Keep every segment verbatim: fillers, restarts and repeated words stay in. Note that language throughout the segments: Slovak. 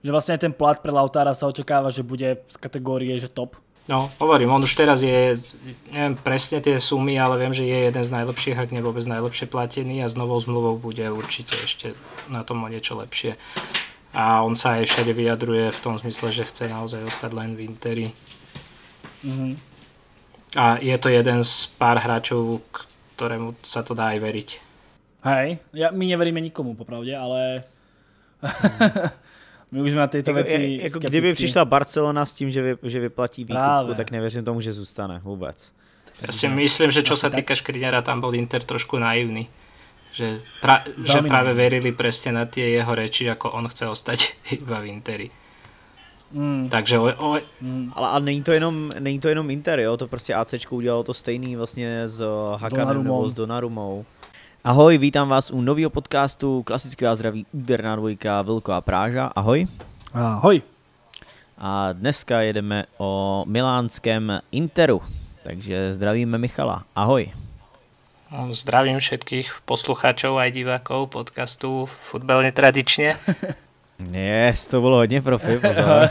Že vlastne ten plat pre Lautára sa očakáva, že bude z kategórie, že top. No, hovorím, on už teraz je, neviem presne tie sumy, ale viem, že je jeden z najlepších, ak nie vôbec najlepšie platený a s novou zmluvou bude určite ešte na tom o niečo lepšie. A on sa aj všade vyjadruje v tom zmysle, že chce naozaj ostať len v Interi. Mm-hmm. A je to jeden z pár hráčov, ktorému sa to dá aj veriť. Hej, ja, my neveríme nikomu popravde, ale... My už na tejto jako, veci jako skepticky. Kdyby přišla Barcelona s tím, že, vy, že vyplatí výkupku, Práve. tak nevěřím tomu, že zůstane vůbec. Ja si myslím, že čo sa týka Škriňara, tam bol Inter trošku naivný. Že, pra, že práve verili presne na tie jeho reči, ako on chce ostať iba v Interi. Mm. Takže o, o... Mm. Ale, ale není to jenom, není to jenom Inter, jo? To prostě ACčko udělalo to stejný vlastně s Hakanem nebo s Donnarumou. Ahoj, vítám vás u nového podcastu, klasicky vás zdraví úderná dvojka Vilko a Práža, ahoj. Ahoj. A dneska jedeme o milánském Interu, takže zdravíme Michala, ahoj. Zdravím všetkých poslucháčov aj divákov podcastu Futbal netradične. Yes, to bylo hodně profi, pozor.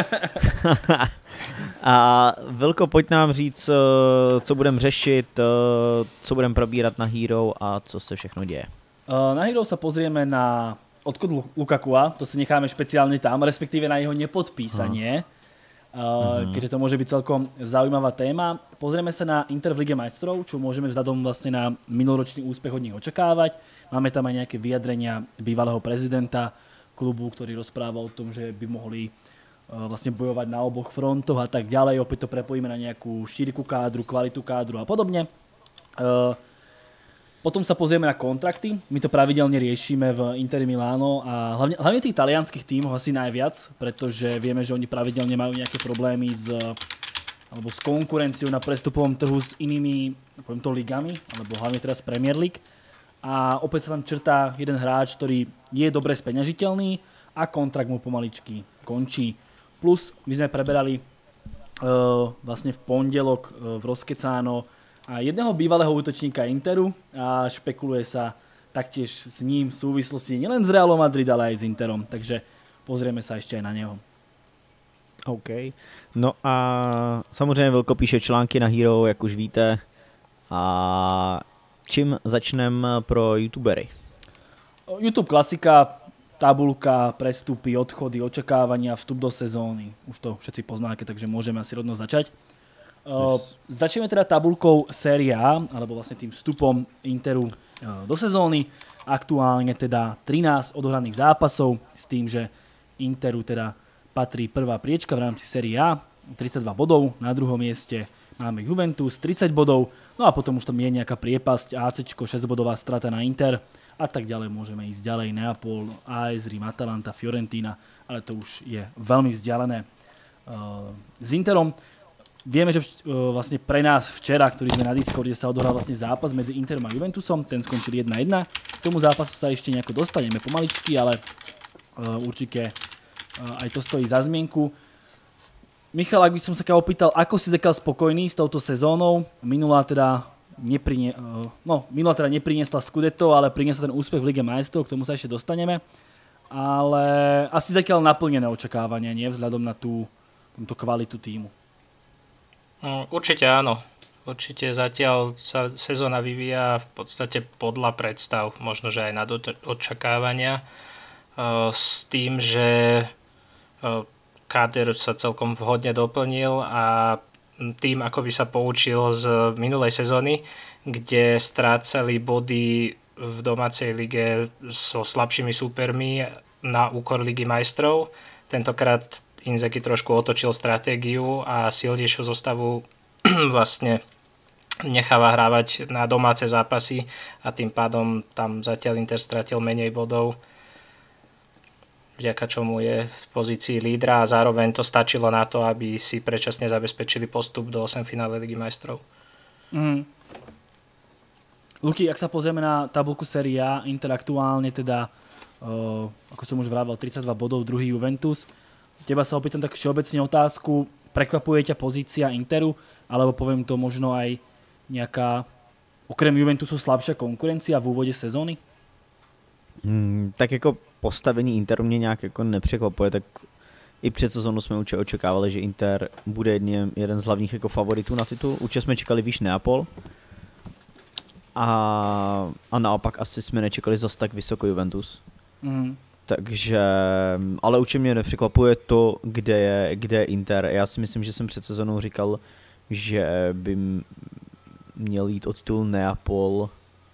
A Vilko, pojď nám říct, co budeme řešit, co budeme probírat na Hero a co se všechno děje. Na Hero sa pozrieme na odchod Lukakua, to si necháme špeciálne tam, respektíve na jeho nepodpísanie, uh-huh. keďže to môže byť celkom zaujímavá téma. Pozrieme sa na Inter v Lige majstrov, čo môžeme vzhľadom vlastne na minuloročný úspech od nich očakávať. Máme tam aj nejaké vyjadrenia bývalého prezidenta klubu, ktorý rozpráva o tom, že by mohli uh, vlastne bojovať na oboch frontoch a tak ďalej. Opäť to prepojíme na nejakú šírku kádru, kvalitu kádru a podobne. Uh, potom sa pozrieme na kontrakty. My to pravidelne riešime v Interi Miláno a hlavne, hlavne tých talianských tímov asi najviac, pretože vieme, že oni pravidelne majú nejaké problémy s, alebo s konkurenciou na prestupovom trhu s inými, poviem to, ligami, alebo hlavne teraz Premier League. A opäť sa tam črtá jeden hráč, ktorý je dobre speňažiteľný a kontrakt mu pomaličky končí. Plus my sme preberali uh, vlastne v pondelok uh, v Roskecáno a jedného bývalého útočníka Interu a špekuluje sa taktiež s ním v súvislosti nielen s Realom Madrid, ale aj s Interom. Takže pozrieme sa ešte aj na neho. OK. No a samozřejmě Vilko píše články na Hero, jak už víte. A čím začneme pro youtubery? YouTube klasika, tabulka, prestupy, odchody, očakávania, vstup do sezóny. Už to všetci poznáte, takže môžeme asi rovno začať. Yes. Začneme teda tabulkou Série A, alebo vlastne tým vstupom Interu do sezóny. Aktuálne teda trinásť odohraných zápasov s tým, že Interu teda patrí prvá priečka v rámci Série A, tridsaťdva bodov, na druhom mieste máme Juventus, tridsať bodov, no a potom už tam je nejaká priepasť, ACčko, šesťbodová strata na Inter a tak ďalej môžeme ísť ďalej, Neapol, á es Rím, Atalanta, Fiorentina, ale to už je veľmi vzdialené. S Interom vieme, že vlastne pre nás včera, ktorý sme na Discorde, sa odohral vlastne zápas medzi Interom a Juventusom, ten skončil jedna jedna. K tomu zápasu sa ešte nejako dostaneme pomaličky, ale určite aj to stojí za zmienku. Michal, ak by som sa ťa opýtal, ako si zatiaľ spokojný s touto sezónou? Minulá teda, neprinie, no, minulá teda nepriniesla Scudetto, ale priniesla ten úspech v Lige majstrov, k tomu sa ešte dostaneme. Ale asi zatiaľ naplnené očakávania, nie? Vzhľadom na tú, tú kvalitu tímu. Určite áno. Určite zatiaľ sa sezóna vyvíja v podstate podľa predstav, možno že aj nad očakávania. S tým, že káder sa celkom vhodne doplnil a tým ako by sa poučil z minulej sezóny, kde strácali body v domácej lige so slabšími súpermi na úkor Ligy majstrov. Tentokrát Inzaghi trošku otočil stratégiu a silnejšiu zostavu vlastne necháva hrávať na domáce zápasy a tým pádom tam zatiaľ Inter stratil menej bodov, vďaka čomu je v pozícii lídra a zároveň to stačilo na to, aby si predčasne zabezpečili postup do osemfinále Ligy majstrov. Mm. Luky, ak sa pozrieme na tabulku Série A, Inter aktuálne teda, uh, ako som už vravel, tridsaťdva bodov, druhý Juventus. Teba sa opýtam tak všeobecne otázku, prekvapuje ťa pozícia Interu, alebo poviem to možno aj nejaká, okrem Juventusu, slabšia konkurencia v úvode sezóny? Hmm, tak jako postavení Interu mě nějak jako nepřekvapuje, tak i před sezónu jsme určitě očekávali, že Inter bude jedně, jeden z hlavních jako favoritů na titul. Určitě jsme čekali výš Neapol. A, a naopak asi jsme nečekali zas tak vysoko Juventus. Mm. Takže, ale určitě mě nepřekvapuje to, kde je, kde je Inter. Já si myslím, že jsem před sezónou říkal, že by měl jít o titul Neapol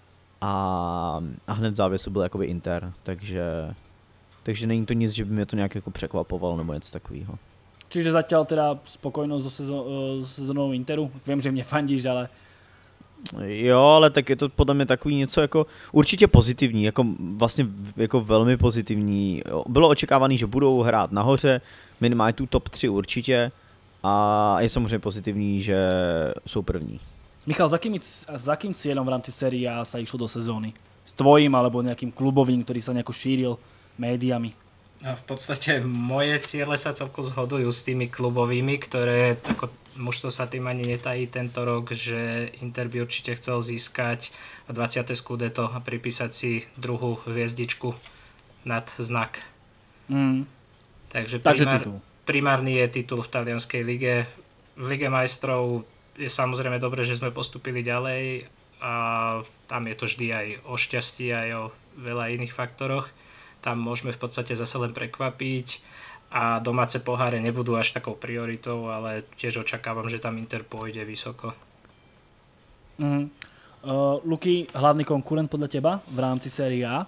a, a hned v závěsu byl jakoby Inter. Takže, takže není to nic, že by mě to nějak jako překvapovalo nebo něco takového. Čiže zatiaľ teda spokojnosť so, sezó- so sezónou Interu? Viem, že mne fandíš, ale... Jo, ale tak je to podle mě takový něco jako určitě pozitivní, jako vlastně jako velmi pozitivní. Bylo očekávané, že budou hrát nahoře, minimálně tu top tři určitě a je samozřejmě pozitivní, že jsou první. Michal, za akým, za akým cieľom v rámci série A sa išlo do sezóny? S tvojím alebo nejakým klubovým, ktorý sa nejako šíril médiami? A v podstate moje ciele sa celkom zhodujú s tými klubovými, ktoré ako mužstvo sa tým ani netají tento rok, že Inter by určite chcel získať dvadsiate Scudetto a pripísať si druhú hviezdičku nad znak. Mm. Takže, Takže primár, titul. primárny je titul v talianskej lige. V Lige majstrov je samozrejme dobré, že sme postupili ďalej a tam je to vždy aj o šťastí, aj o veľa iných faktoroch. Tam môžeme v podstate zase len prekvapiť a domáce poháre nebudú až takou prioritou, ale tiež očakávam, že tam Inter pôjde vysoko. Mm. Uh, Luky, hlavný konkurent podľa teba v rámci série A?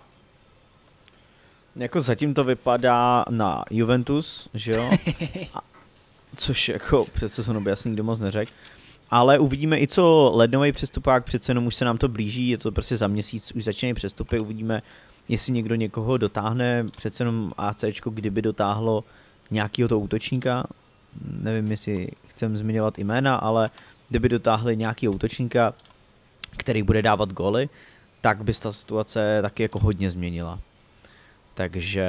Jako zatím to vypadá na Juventus, že jo? A, což jako přece se by jasný nikdo moc neřekl. Ale uvidíme i co lednový přestupák, přece jenom už se nám to blíží, je to prostě za měsíc, už začínají přestupy, uvidíme, jestli někdo někoho dotáhne, přece jenom ACčko, kdyby dotáhlo nějakýho toho útočníka, nevím, jestli chcem zmiňovat jména, ale kdyby dotáhli nějakýho útočníka, který bude dávat góly, tak by se ta situace taky jako hodně změnila. Takže,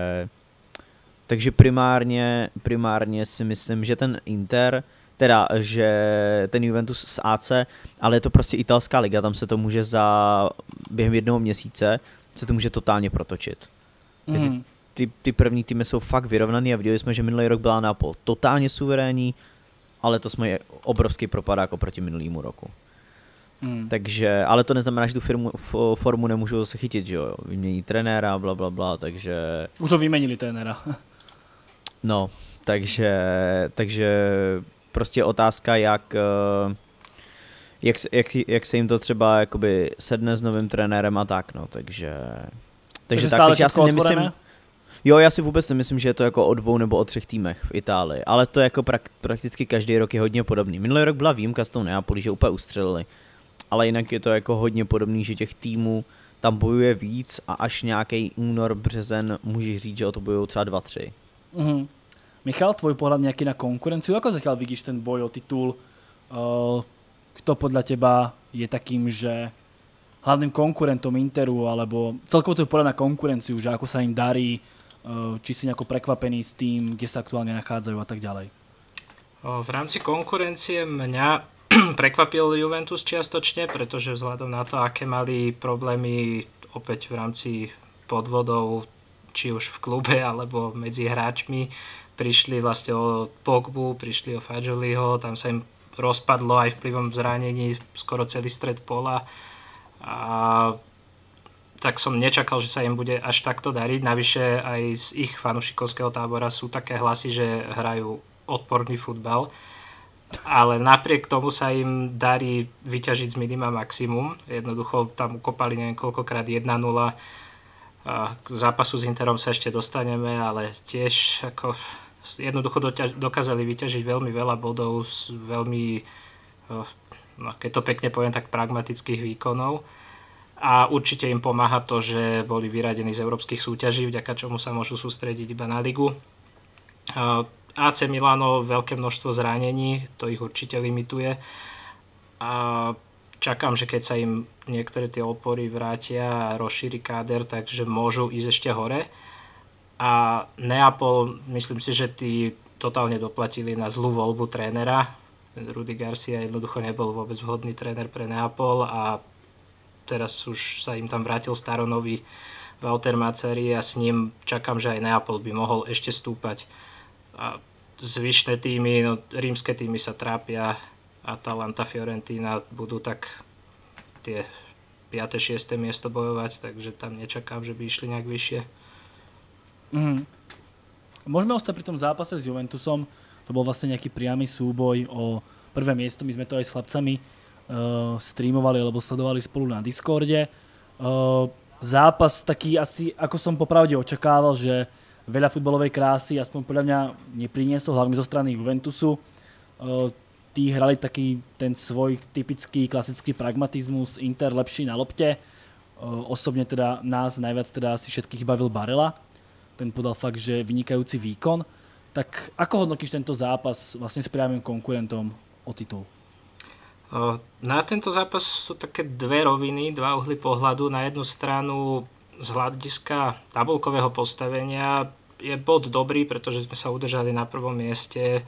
takže primárně, primárně si myslím, že ten Inter, teda, že ten Juventus z A C, ale je to prostě italská liga, tam se to může za během jednoho měsíce se to může totálně protočit. Mm. Ty, ty první týmy jsou fakt vyrovnaný a viděli jsme, že minulý rok byla Neapol totálně suverénní, ale to jsme obrovský propadák oproti minulýmu roku. Mm. Takže, ale to neznamená, že tu firmu, formu nemůžu zase chytit, že jo, vymění trenéra, bla, bla, bla, takže... Už ho vyměnili trenéra. No, takže, takže prostě otázka, jak, jak, jak, jak se jim to třeba jakoby sedne s novým trenérem a tak, no, takže... Takže, takže tak, takže já si nemyslím... Otvorené? Jo, já si vůbec nemyslím, že je to jako o dvou nebo o třech týmech v Itálii, ale to jako prak, prakticky každý rok je hodně podobný. Minulý rok byla výjimka s tou Neapolí, že úplně ustřelili, ale jinak je to jako hodně podobný, že těch týmů tam bojuje víc a až nějaký únor, březen můžeš říct, že o to bojují třeba dva, tři. Mhm. Michal, tvoj pohľad nejaký na konkurenciu? Ako zatiaľ vidíš ten boj o titul? Uh, kto podľa teba je takým, že hlavným konkurentom Interu, alebo celkovo tvoj pohľad na konkurenciu, že ako sa im darí, uh, či si nejako prekvapený s tým, kde sa aktuálne nachádzajú a tak ďalej? V rámci konkurencie mňa prekvapil Juventus čiastočne, pretože vzhľadom na to, aké mali problémy opäť v rámci podvodov, či už v klube alebo medzi hráčmi, prišli vlastne o Pogbu, prišli o Fagioliho, tam sa im rozpadlo aj vplyvom zranení skoro celý stred pola a tak som nečakal, že sa im bude až takto dariť. Navyše aj z ich fanúšikovského tábora sú také hlasy, že hrajú odporný futbal, ale napriek tomu sa im darí vyťažiť z minima maximum. Jednoducho tam ukopali neviem koľkokrát jedna nula. K zápasu s Interom sa ešte dostaneme, ale tiež ako jednoducho dokázali vyťažiť veľmi veľa bodov z veľmi, no, keď to pekne poviem, tak pragmatických výkonov. A určite im pomáha to, že boli vyradení z európskych súťaží, vďaka čomu sa môžu sústrediť iba na ligu. á cé Milano, veľké množstvo zranení, to ich určite limituje. A čakám, že keď sa im niektoré tie opory vrátia a rozšíri káder, takže môžu ísť ešte hore. A Neapol, myslím si, že tí totálne doplatili na zlú voľbu trénera. Rudi Garcia jednoducho nebol vôbec vhodný tréner pre Neapol a teraz už sa im tam vrátil staronový Walter Mazzarri a s ním čakám, že aj Neapol by mohol ešte stúpať. A zvyšné týmy, no, rímske týmy sa trápia, Atalanta, Fiorentina budú tak tie piate šieste miesto bojovať, takže tam nečakám, že by išli nejak vyššie. Mm. Môžeme ostať pri tom zápase s Juventusom. To bol vlastne nejaký priamy súboj o prvé miesto. My sme to aj s chlapcami uh, streamovali alebo sledovali spolu na Discorde. Uh, zápas taký asi, ako som popravde očakával, že veľa futbalovej krásy, aspoň podľa mňa nepriniesol, hlavne zo strany Juventusu. Uh, tí hrali taký ten svoj typický klasický pragmatizmus, Inter lepší na lopte. Uh, osobne teda nás najviac teda asi všetkých bavil Barella. Ten podal fakt, že vynikajúci výkon. Tak ako hodnotíš tento zápas vlastne s priamym konkurentom o titul? Na tento zápas sú také dve roviny, dva uhly pohľadu. Na jednu stranu z hľadiska tabuľkového postavenia je bod dobrý, pretože sme sa udržali na prvom mieste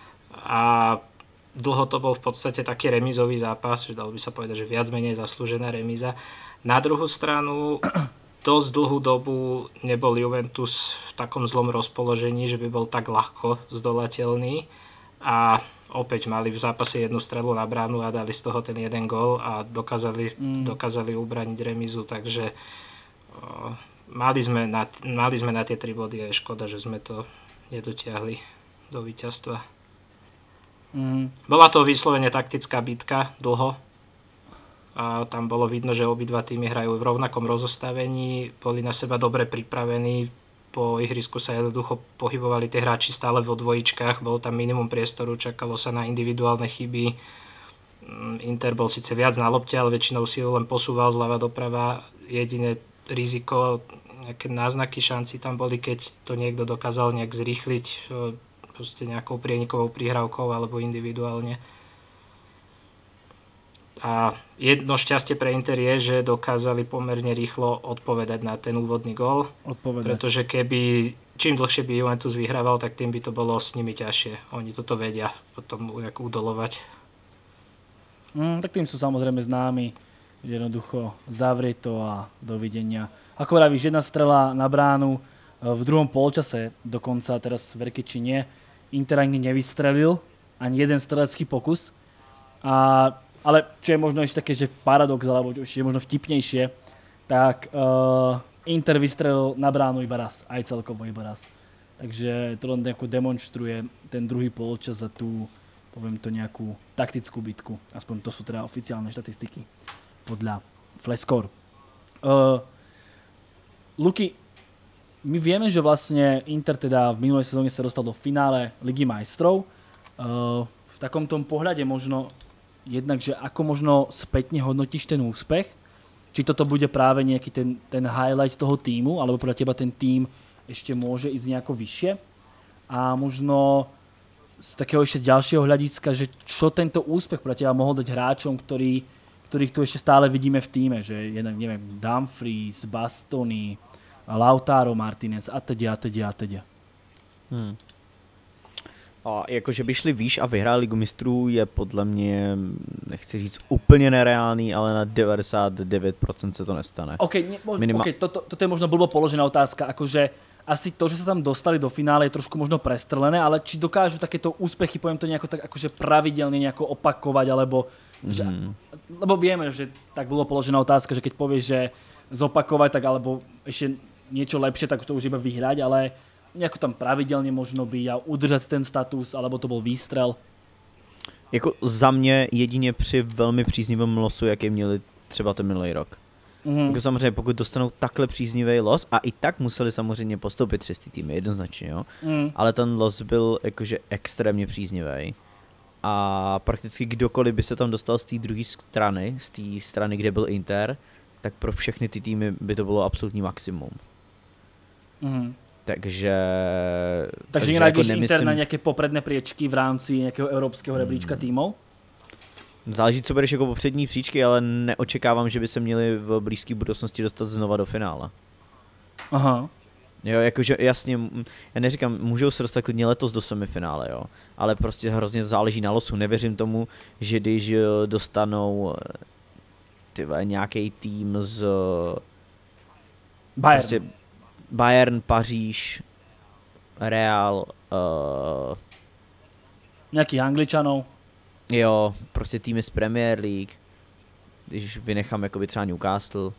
a dlho to bol v podstate taký remízový zápas, že dalo by sa povedať, že viac menej zaslúžená remíza. Na druhú stranu dosť dlhú dobu nebol Juventus v takom zlom rozpoložení, že by bol tak ľahko zdolateľný a opäť mali v zápase jednu strelu na bránu a dali z toho ten jeden gól a dokázali, mm. dokázali ubraniť remízu, takže uh, mali, sme na, mali sme na tie tri body a je škoda, že sme to nedotiahli do víťazstva. Mm. Bola to vyslovene taktická bitka dlho. A tam bolo vidno, že obidva týmy hrajú v rovnakom rozostavení, boli na seba dobre pripravení, po ihrisku sa jednoducho pohybovali tie hráči stále vo dvojičkách, bolo tam minimum priestoru, čakalo sa na individuálne chyby. Inter bol síce viac na lopte, ale väčšinou si ho len posúval zľava doprava. Jedine riziko, nejaké náznaky šanci tam boli, keď to niekto dokázal nejak zrýchliť, proste nejakou prienikovou prihrávkou alebo individuálne. A jedno šťastie pre Inter je, že dokázali pomerne rýchlo odpovedať na ten úvodný gól. Odpovedať. Pretože keby čím dlhšie by Juventus vyhrával, tak tým by to bolo s nimi ťažšie. Oni toto vedia potom udolovať. Mm, tak tým sú samozrejme známi. Jednoducho zavrieť to a dovidenia. Ako vravíš, jedna strela na bránu v druhom polčase, dokonca teraz verky či nie, Inter ani nevystrelil, ani jeden strelecký pokus. A ale čo je možno ešte také, že paradox, alebo čo je možno vtipnejšie, tak uh, Inter vystrelil na bránu iba raz, aj celkovo iba raz. Takže to len nejako demonstruje ten druhý polčas za tú, poviem to, nejakú taktickú bitku. Aspoň to sú teda oficiálne štatistiky podľa Flescore. Uh, Luky, my vieme, že vlastne Inter teda v minulej sezóne sa dostal do finále Ligy majstrov. Uh, v takom tom pohľade možno jednak, že ako možno spätne hodnotíš ten úspech? Či toto bude práve nejaký ten, ten highlight toho tímu, alebo podľa teba ten tím ešte môže ísť nejako vyššie? A možno z takého ešte ďalšieho hľadiska, že čo tento úspech podľa teba mohol dať hráčom, ktorý, ktorých tu ešte stále vidíme v tíme, že jednak, neviem, Dumfries, Bastoni, Lautaro Martinez a teď a teď a teď. Hmm. A jako, že by šli výš a vyhráli Ligu mistrů je podle mě, nechci říct úplně nereálný, ale na devadesát devět procent se to nestane. OK, ne, mož, Minima- okay toto, toto je možno blbo položená otázka, akože asi to, že sa tam dostali do finále je trošku možno prestrelené, ale či dokážu takéto úspechy, poviem to nejako tak akože pravidelne nejako opakovať, alebo mm. že, lebo vieme, že tak bolo položená otázka, že keď povieš, že zopakovať, tak alebo ešte niečo lepšie, tak to už iba vyhrať, ale nejako tam pravidelně možno by a udržet ten status, alebo to byl výstrel? Jako za mě jedině při velmi příznivém losu, jaký měli třeba ten minulý rok. Mm-hmm. Jako samozřejmě pokud dostanou takhle příznivý los a i tak museli samozřejmě postoupit přes ty týmy, jednoznačně, jo. Mm. Ale ten los byl jakože extrémně příznivý. A prakticky kdokoliv by se tam dostal z té druhé strany, z té strany, kde byl Inter, tak pro všechny ty týmy by to bylo absolutní maximum. Mm. Takže... Takže nenájdeš jako nemyslím... Inter na nějaké popredné priečky v rámci nějakého evropského rebríčka hmm. týmů? Záleží, co bereš jako popřední příčky, ale neočekávám, že by se měli v blízké budoucnosti dostat znova do finále. Aha. Jo, jakože jasně, já neříkám, můžou se dostat klidně letos do semifinále, jo, ale prostě hrozně záleží na losu. Nevěřím tomu, že když dostanou tyhle, nějaký tým z Bayern. Prostě Bayern, Paříž, Real, uh, nejakých Angličanov. Jo, prostě týmy z Premier League, když vynechám jakoby třeba Newcastle,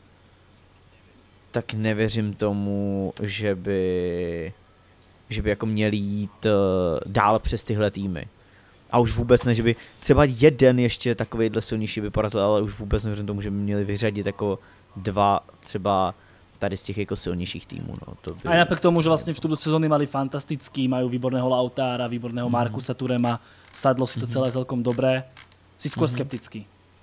tak nevěřím tomu, že by, že by jako měli jít uh, dál přes tyhle týmy. A už vůbec ne, že by třeba jeden ještě takovejhle silnější by porazil, ale už vůbec nevěřím tomu, že by měli vyřadit jako dva třeba tady z těch jako silnějších týmů. No, to by... Aj napriek tomu, že vlastne vstup do sezóny mali fantastický, majú výborného Lautára, výborného mm-hmm. Markusa Thurema, sadlo si to celé mm-hmm. celkom dobré. Si skôr mm-hmm. skeptický.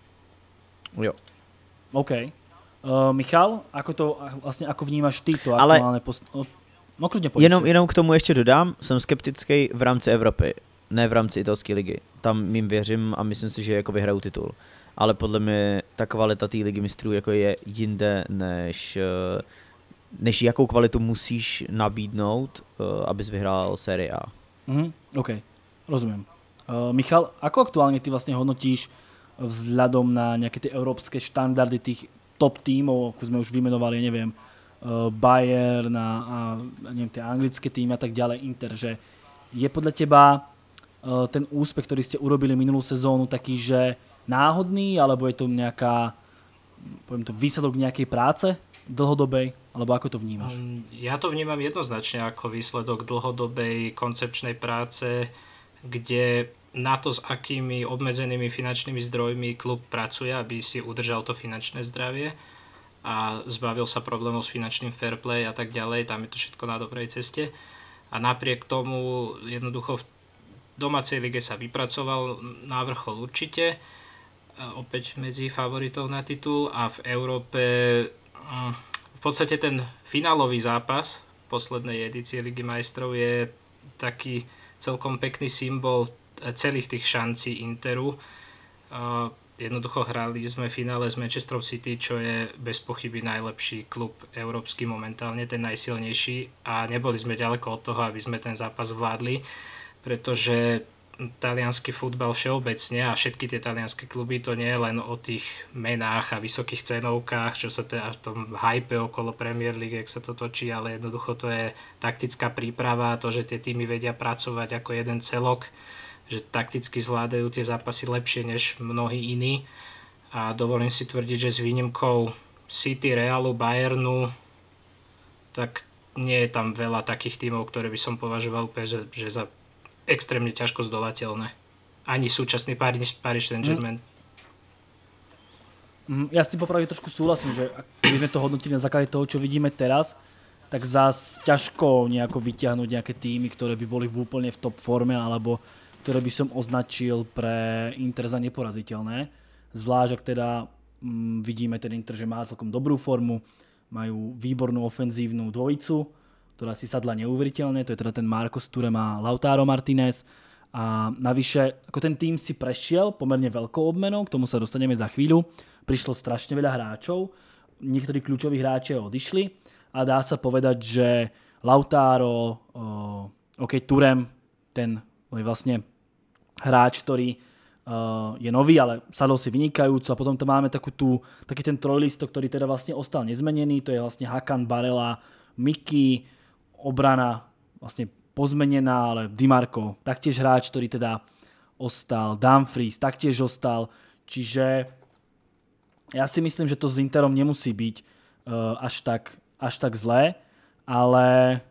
Jo. OK. Uh, Michal, ako to vlastne ako vnímaš ty to aktuálne post... No klidne poď. Jenom, jenom k tomu ještě dodám, jsem skeptický v rámci Evropy, ne v rámci italské ligy. Tam jim věřím a myslím si, že jako vyhrajou titul. Ale podle mě ta kvalita té ligy mistrů jako je jinde, než, než jakou kvalitu musíš nabídnout, abys vyhrál sérii A. Mhm, OK, rozumiem. Uh, Michal, ako aktuálne ty vlastne hodnotíš vzhľadom na nejaké tie európske štandardy tých top tímov, ako sme už vymenovali, neviem, uh, Bayern a, a neviem, tie anglické týmy a tak ďalej, Inter, že je podľa teba uh, ten úspech, ktorý ste urobili minulú sezónu, taký, že náhodný, alebo je to nejaká, poviem to, výsledok nejakej práce dlhodobej, alebo ako to vnímaš? Ja to vnímam jednoznačne ako výsledok dlhodobej koncepčnej práce, kde na to, s akými obmedzenými finančnými zdrojmi klub pracuje, aby si udržal to finančné zdravie a zbavil sa problémov s finančným fair play a tak ďalej, tam je to všetko na dobrej ceste. A napriek tomu jednoducho v domácej lige sa vypracoval na vrchol určite, opäť medzi favoritov na titul, a v Európe v podstate ten finálový zápas poslednej edície Ligy majstrov je taký celkom pekný symbol celých tých šancí Interu. Jednoducho hrali sme v finále s Manchesterom City, čo je bez pochyby najlepší klub európsky momentálne, ten najsilnejší, a neboli sme ďaleko od toho, aby sme ten zápas vládli, pretože taliansky futbal všeobecne a všetky tie talianske kluby, to nie je len o tých menách a vysokých cenovkách, čo sa teda v tom hype okolo Premier League, jak sa to točí, ale jednoducho to je taktická príprava, to, že tie týmy vedia pracovať ako jeden celok, že takticky zvládajú tie zápasy lepšie než mnohí iní, a dovolím si tvrdiť, že s výnimkou City, Realu, Bayernu, tak nie je tam veľa takých tímov, ktoré by som považoval úplne, že, že za extrémne ťažko zdolateľné. Ani súčasný Paris, Paris Saint-Germain. Mm. Ja s tým popravde trošku súhlasím, že ak by sme to hodnotili na základe toho, čo vidíme teraz, tak zás ťažko nejako vyťahnuť nejaké týmy, ktoré by boli v úplne v top forme, alebo ktoré by som označil pre Inter za neporaziteľné. Zvlášť, ak teda mm, vidíme ten Inter, že má celkom dobrú formu, majú výbornú ofenzívnu dvojicu, ktorá si sadla neuveriteľne, to je teda ten Marcos Thuram a Lautaro Martinez. A navyše, ako ten tým si prešiel pomerne veľkou obmenou, k tomu sa dostaneme za chvíľu. Prišlo strašne veľa hráčov, niektorí kľúčoví hráči odišli a dá sa povedať, že Lautaro, OK, Thuram, ten je vlastne hráč, ktorý je nový, ale sadol si vynikajúco, a potom tam máme takú tú, taký ten trojlistok, ktorý teda vlastne ostal nezmenený, to je vlastne Hakan, Barella, Miki, obrana vlastne pozmenená, ale Di Marco taktiež hráč, ktorý teda ostal, Dumfries taktiež ostal, čiže ja si myslím, že to s Interom nemusí byť uh, až, tak, až tak zlé, ale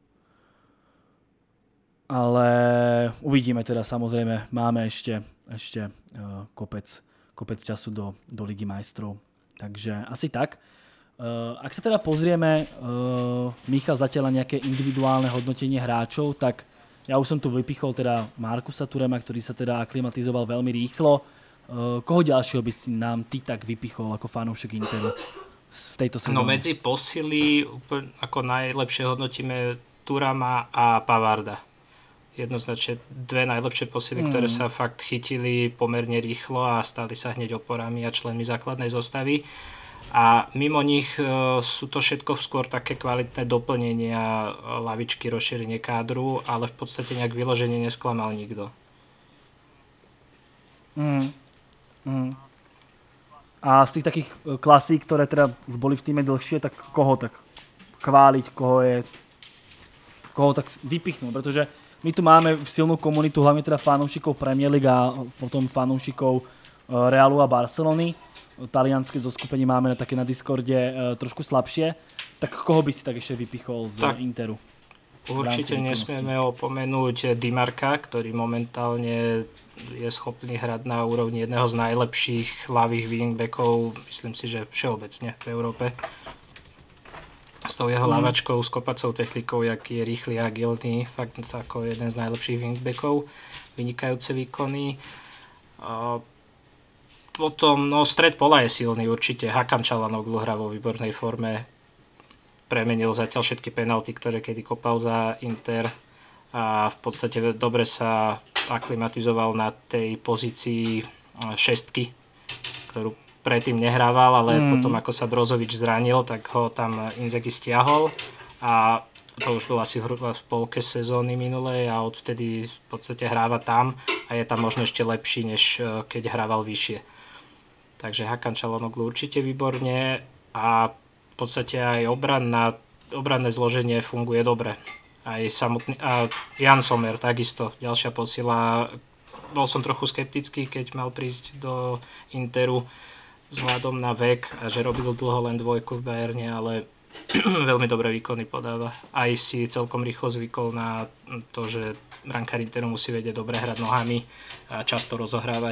ale uvidíme teda, samozrejme, máme ešte, ešte uh, kopec, kopec času do, do Ligy majstrov, takže asi tak. Uh, ak sa teda pozrieme, uh, Michal, zatiaľ na nejaké individuálne hodnotenie hráčov, tak ja už som tu vypichol teda Markusa Thurama, ktorý sa teda aklimatizoval veľmi rýchlo. Uh, koho ďalšieho by si nám ty tak vypichol ako fanúšik Interu v tejto sezóne? No medzi posily úplne ako najlepšie hodnotíme Thurama a Pavarda. Jednoznačne dve najlepšie posily, mm. ktoré sa fakt chytili pomerne rýchlo a stali sa hneď oporami a členmi základnej zostavy. A mimo nich uh, sú to všetko skôr také kvalitné doplnenia, lavičky, rozšírenie kádru, ale v podstate nejak vyloženie nesklamal nikto. Mm. Mm. A A z tých takých klasík, ktoré teda už boli v týme dlhšie, tak koho tak chváliť, koho je, koho tak vypichnúť, pretože my tu máme silnú komunitu, hlavne teda fanúšikov Premier League a potom fanúšikov Realu a Barcelony. Talianske zoskupenie máme na také na Discorde trošku slabšie. Tak koho by si tak ešte vypichol z tak, Interu? Určite nesmieme opomenúť Di Marca, ktorý momentálne je schopný hrať na úrovni jedného z najlepších ľavých wingbackov, myslím si, že všeobecne v Európe. S tou jeho mm. lavačkou, s kopacou technikou, jaký je rýchly a agilný, fakt ako jeden z najlepších wingbackov, vynikajúce výkony. A potom, no stred pola je silný určite, Hakan Çalhanoğlu hrá vo výbornej forme, premenil zatiaľ všetky penalty, ktoré kedy kopal za Inter a v podstate dobre sa aklimatizoval na tej pozícii šestky, ktorú predtým nehrával, ale mm. potom ako sa Brozovič zranil, tak ho tam Inzaghi stiahol a to už bolo asi v polke sezóny minulej a odtedy v podstate hráva tam a je tam možno ešte lepší, než keď hrával vyššie. Takže Hakan Çalhanoğlu určite výborne a v podstate aj obranná, obranné zloženie funguje dobre. Aj samotný, a Jan Sommer takisto, ďalšia posila. Bol som trochu skeptický, keď mal prísť do Interu vzhľadom na vek a že robil dlho len dvojku v Bayerne, ale veľmi dobré výkony podáva. Aj si celkom rýchlo zvykol na to, že brankár Interu musí vedieť dobre hrať nohami a často rozohrávať.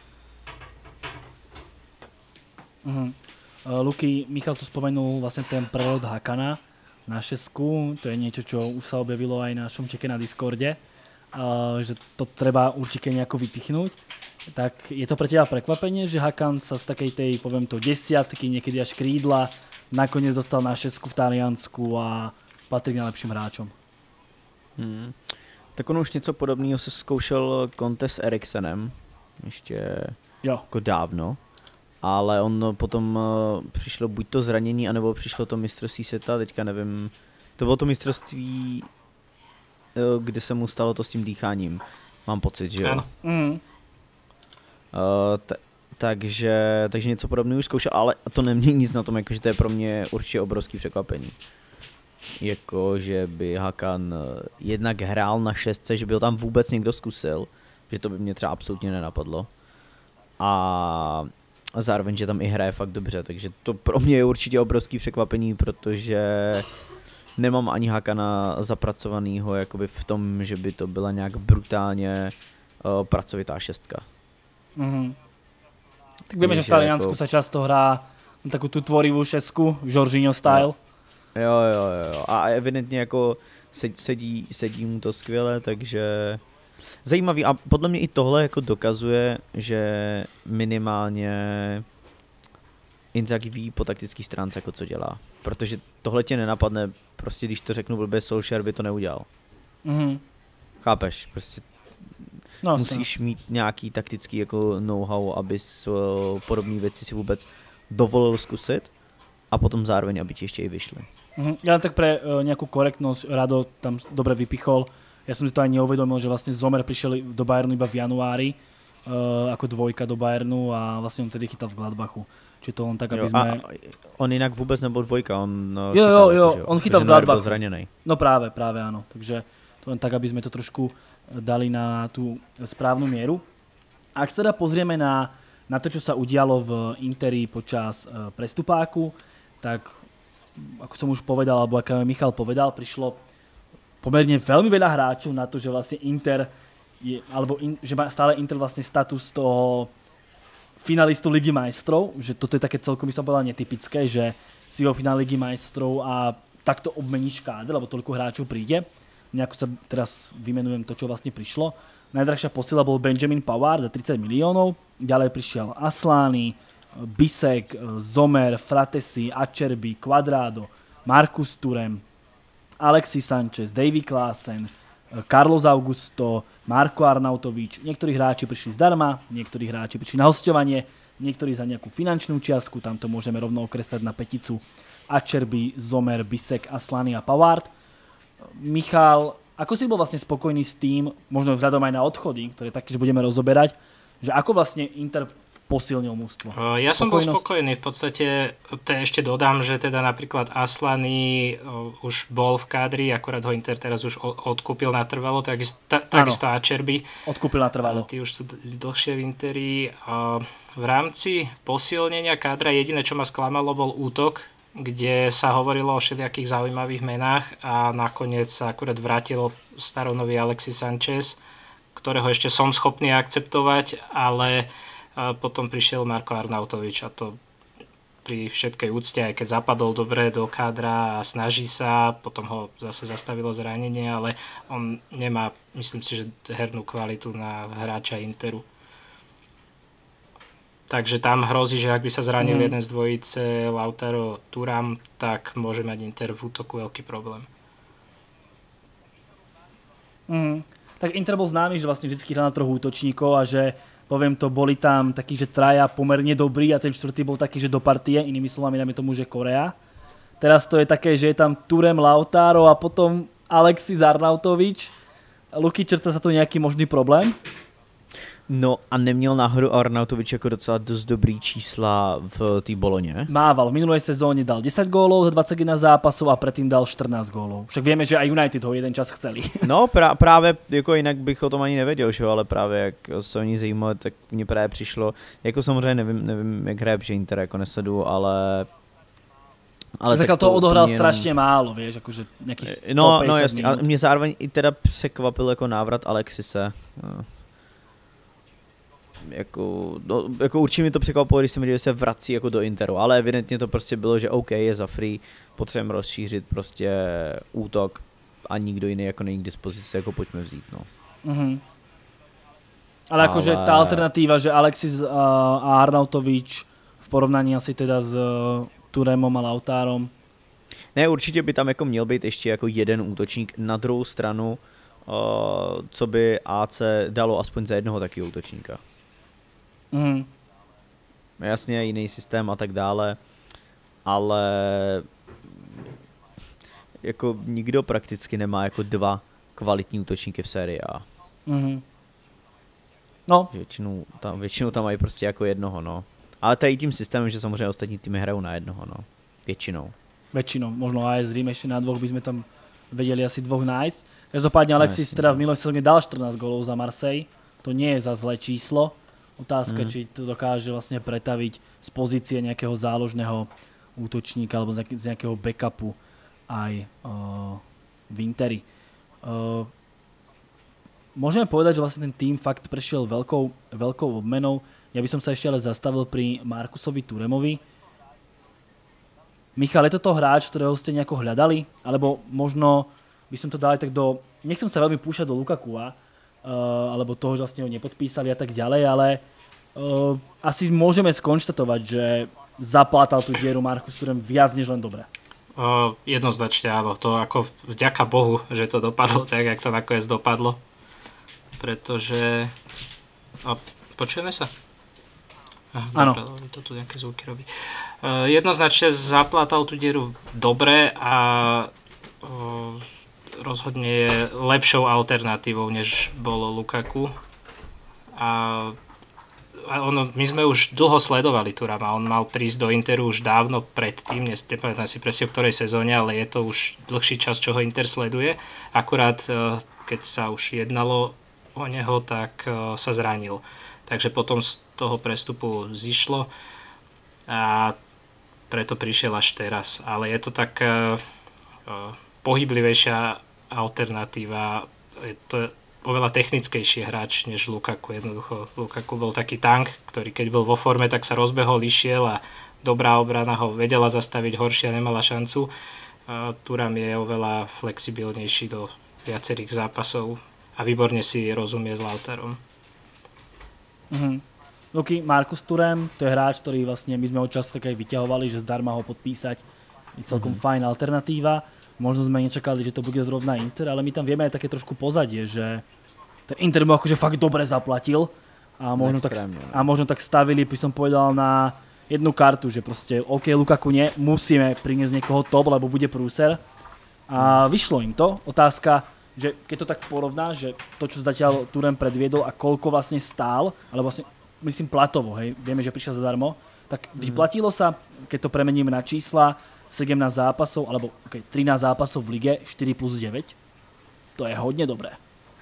Uh-huh. Luky, Michal tu spomenul vlastne ten prerod Hakana na šesku, to je niečo, čo už sa objavilo aj na našom čeke na Discorde, uh, že to treba určite nejako vypichnúť. Tak je to pre teba prekvapenie, že Hakan sa z takej tej, poviem to, desiatky, niekedy až krídla, nakoniec dostal na šesku v Taliansku a patrí k najlepším hráčom? Hmm. Tak on už něco podobného se zkoušel Conte s Eriksenem, ještě jo. Jako dávno. Ale on potom uh, přišlo buď to zranění, anebo přišlo to mistrovství světa, teďka nevím, to bylo to mistrovství, uh, kde se mu stalo to s tím dýcháním, mám pocit, že jo. Mm. Uh, t- takže, takže něco podobného už zkoušel, ale to nemění nic na tom, jakože to je pro mě určitě obrovský překvapení. Jako, že by Hakan jednak hrál na šestce, že by ho tam vůbec někdo zkusil, že to by mě třeba absolutně nenapadlo. A A zároveň, že tam i hraje fakt dobře, takže to pro mě je určitě obrovský překvapení, protože nemám ani Hakana zapracovanýho jakoby v tom, že by to byla nějak brutálně uh, pracovitá šestka. Mm-hmm. Tak vieme, že v Taliansku jako... sa často hrá takú tú tvorivú šestku, Jorginho style. Jo, jo, jo, a evidentně jako sedí, sedí mu to skvěle, takže... Zajímavý a podle mě i tohle jako dokazuje, že minimálně Inzaghi ví po taktický stránce jako co dělá. Protože tohle tě nenapadne, prostě když to řeknu blbě, Solskjaer by to neudělal. Mm-hmm. Chápeš? Prostě no, musíš mít nějaký taktický jako know-how, abys uh, podobné věci si vůbec dovolil zkusit a potom zároveň, aby ti ještě i vyšly. Mm-hmm. Ja tak pre uh, nejakú korektnosť Rado tam dobre vypichol. Ja som si to aj neuvedomil, že vlastne Sommer prišiel do Bayernu iba v januári uh, ako dvojka do Bayernu a vlastne on tedy chytal v Gladbachu. Čiže to len tak, aby jo, sme... on inak vôbec nebol dvojka, on uh, jo, chytal, jo, jo, on chytal v Gladbachu. Zranený. No práve, práve áno. Takže to len tak, aby sme to trošku dali na tú správnu mieru. Ak sa teda pozrieme na, na to, čo sa udialo v Interi počas uh, prestupáku, tak ako som už povedal, alebo ako Michal povedal, prišlo pomerne veľmi veľa hráčov na to, že vlastne Inter je, alebo in, že má stále Inter vlastne status toho finalistu Ligy majstrov, že toto je také celkom, by som povedal, netypické, že si vo finále Ligy majstrov a takto obmeníš káder, lebo toľko hráčov príde. Nejako sa teraz vymenujem to, čo vlastne prišlo. Najdrahšia posila bol Benjamin Pavard za tridsať miliónov, ďalej prišiel Asllani, Bisek, Sommer, Fratesi, Acerbi, Cuadrado, Marcus Thuram, Alexis Sanchez, Davy Klaassen, Carlos Augusto, Marko Arnautovič. Niektorí hráči prišli zdarma, niektorí hráči prišli na hosťovanie, niektorí za nejakú finančnú čiastku, tam to môžeme rovno okresať na peticu. Acerbi, Sommer, Bisek, Asllani a Pavard. Michal, ako si bol vlastne spokojný s tým, možno vzhľadom aj na odchody, ktoré taktiež budeme rozoberať, že ako vlastne Inter posilnil mužstvo? Ja som bol spokojný, v podstate ešte dodám, že teda napríklad Aslany už bol v kádri, akorát ho Inter teraz už odkúpil natrvalo, takisto, takisto Acerbi. Odkúpil natrvalo. Tí už sú dlhšie v Interi. V rámci posilnenia kádra jediné, čo ma sklamalo, bol útok, kde sa hovorilo o všelijakých zaujímavých menách a nakoniec sa akurát vrátil staronový Alexis Sanchez, ktorého ešte som schopný akceptovať, ale potom prišiel Marko Arnautovič a to pri všetkej úcte, aj keď zapadol dobre do kádra a snaží sa, potom ho zase zastavilo zranenie, ale on nemá, myslím si, že hernú kvalitu na hráča Interu. Takže tam hrozí, že ak by sa zranil mm. jeden z dvojice Lautaro Thuram, tak môže mať Inter v útoku veľký problém. Mm. Tak Inter bol známy, že vlastne vždy hral na troch útočníkov a že, poviem to, boli tam takí, že traja pomerne dobrí a ten štvrtý bol taký, že do partie, inými slovami dáme tomu, že Korea. Teraz to je také, že je tam Thuram, Lautaro a potom Alexis Arnautovič. Luky, črta sa to nejaký možný problém? No a neměl náhodou Arnautovič jako docela dost dobrý čísla v té Boloně? Mával, v minulej sezóne dal desať gólov za dvadsaťjeden zápasov a predtým dal štrnásť gólov. Však vieme, že aj United ho jeden čas chceli. No pra- právě, jako jinak bych o tom ani nevěděl, že? Ale právě jak se o ní zajímalo, tak mně právě přišlo, jako samozřejmě nevím, nevím jak hraje, že Inter jako nesleduju, ale... Ale tak to odohral jenom... strašně málo, vieš, akože nejakých sto päťdesiat No, no jasně, minút. A mě zároveň i teda překvapil jako návrat Alexise. Jako, no, jako určitě mi to překvapilo, když jsem viděl, že se vrací jako do Interu, ale evidentně to prostě bylo, že OK, je za free, potřebujeme rozšířit prostě útok a nikdo jiný jako není k dispozici, jako pojďme vzít, no. Mm-hmm. Ale akože tá alternatíva, že Alexis a Arnautovič v porovnaní asi teda s Thuramom a Lautarom. Ne, určitě by tam jako měl být ještě jako jeden útočník. Na druhou stranu, uh, co by á cé dalo aspoň za jednoho takového útočníka. Mm. Jasně, jiný systém a tak dále, ale jako nikdo prakticky nemá jako dva kvalitní útočníky v sérii A. Mm. No. Většinou tam, většinou tam mají prostě jako jednoho, no. Ale to je i tím systémem, že samozřejmě ostatní týmy hrajou na jednoho, no. Většinou. Väčšinou, možno á es Rím ešte na dvoch by sme tam vedeli asi dvoch nájsť. Každopádne Alexis teda v minulej sezóne dal štrnásť gólov za Marseille. To nie je za zlé číslo. Otázka, mm. či to dokáže vlastne pretaviť z pozície nejakého záložného útočníka alebo z nejakého backupu aj uh, v Interi. Uh, môžeme povedať, že vlastne ten tým fakt prešiel veľkou, veľkou obmenou. Ja by som sa ešte ale zastavil pri Marcusovi Thuramovi. Michal, je toto hráč, ktorého ste nejako hľadali? Alebo možno by som to dal aj tak do... Nechcem sa veľmi púšať do Lukakua, uh, alebo toho, že vlastne ho nepodpísali a tak ďalej, ale uh, asi môžeme skonštatovať, že zaplátal tú dieru Marcus Thuram viac než len dobre. Uh, jednoznačne áno. To ako vďaka Bohu, že to dopadlo tak, jak to nakoniec dopadlo. Pretože... A počujeme sa? Áno. To tu nejaké zvuky robí. Uh, jednoznačne zaplátal tú dieru dobre a uh, rozhodne je lepšou alternatívou, než bolo Lukaku. A, a ono, my sme už dlho sledovali Thurama. On mal prísť do Interu už dávno predtým, nepamätám si presne v ktorej sezóne, ale je to už dlhší čas, čo ho Inter sleduje. Akurát uh, keď sa už jednalo o neho, tak uh, sa zranil. Takže potom z toho prestupu zišlo a preto prišiel až teraz. Ale je to tak uh, uh, pohyblivejšia alternatíva. Je to oveľa technickejší hráč než Lukaku. Jednoducho Lukaku bol taký tank, ktorý keď bol vo forme, tak sa rozbehol, išiel a dobrá obrana ho vedela zastaviť, horšia nemala šancu. Uh, Thuram je oveľa flexibilnejší do viacerých zápasov a výborne si rozumie s Lautarom. Mhm. Luky, Marcus Thuram, to je hráč, ktorý vlastne my sme od času tak aj vyťahovali, že zdarma ho podpísať. Je celkom mm-hmm. fajn alternatíva. Možno sme nečakali, že to bude zrovna Inter, ale my tam vieme aj také trošku pozadie, že ten Inter mu akože fakt dobre zaplatil a možno, tak, a možno tak stavili, by som povedal, na jednu kartu, že proste OK, Lukaku nie, musíme priniesť niekoho top, lebo bude prúser. A vyšlo im to. Otázka, že keď to tak porovná, že to, čo zatiaľ Thuram predviedol a koľko vlastne stál, alebo vlastne myslím platovo, hej, vieme, že prišiel zadarmo, tak vyplatilo sa, keď to premeníme na čísla, sedemnásť zápasov, alebo okay, trinásť zápasov v lige, štyri plus deväť. To je hodně dobré.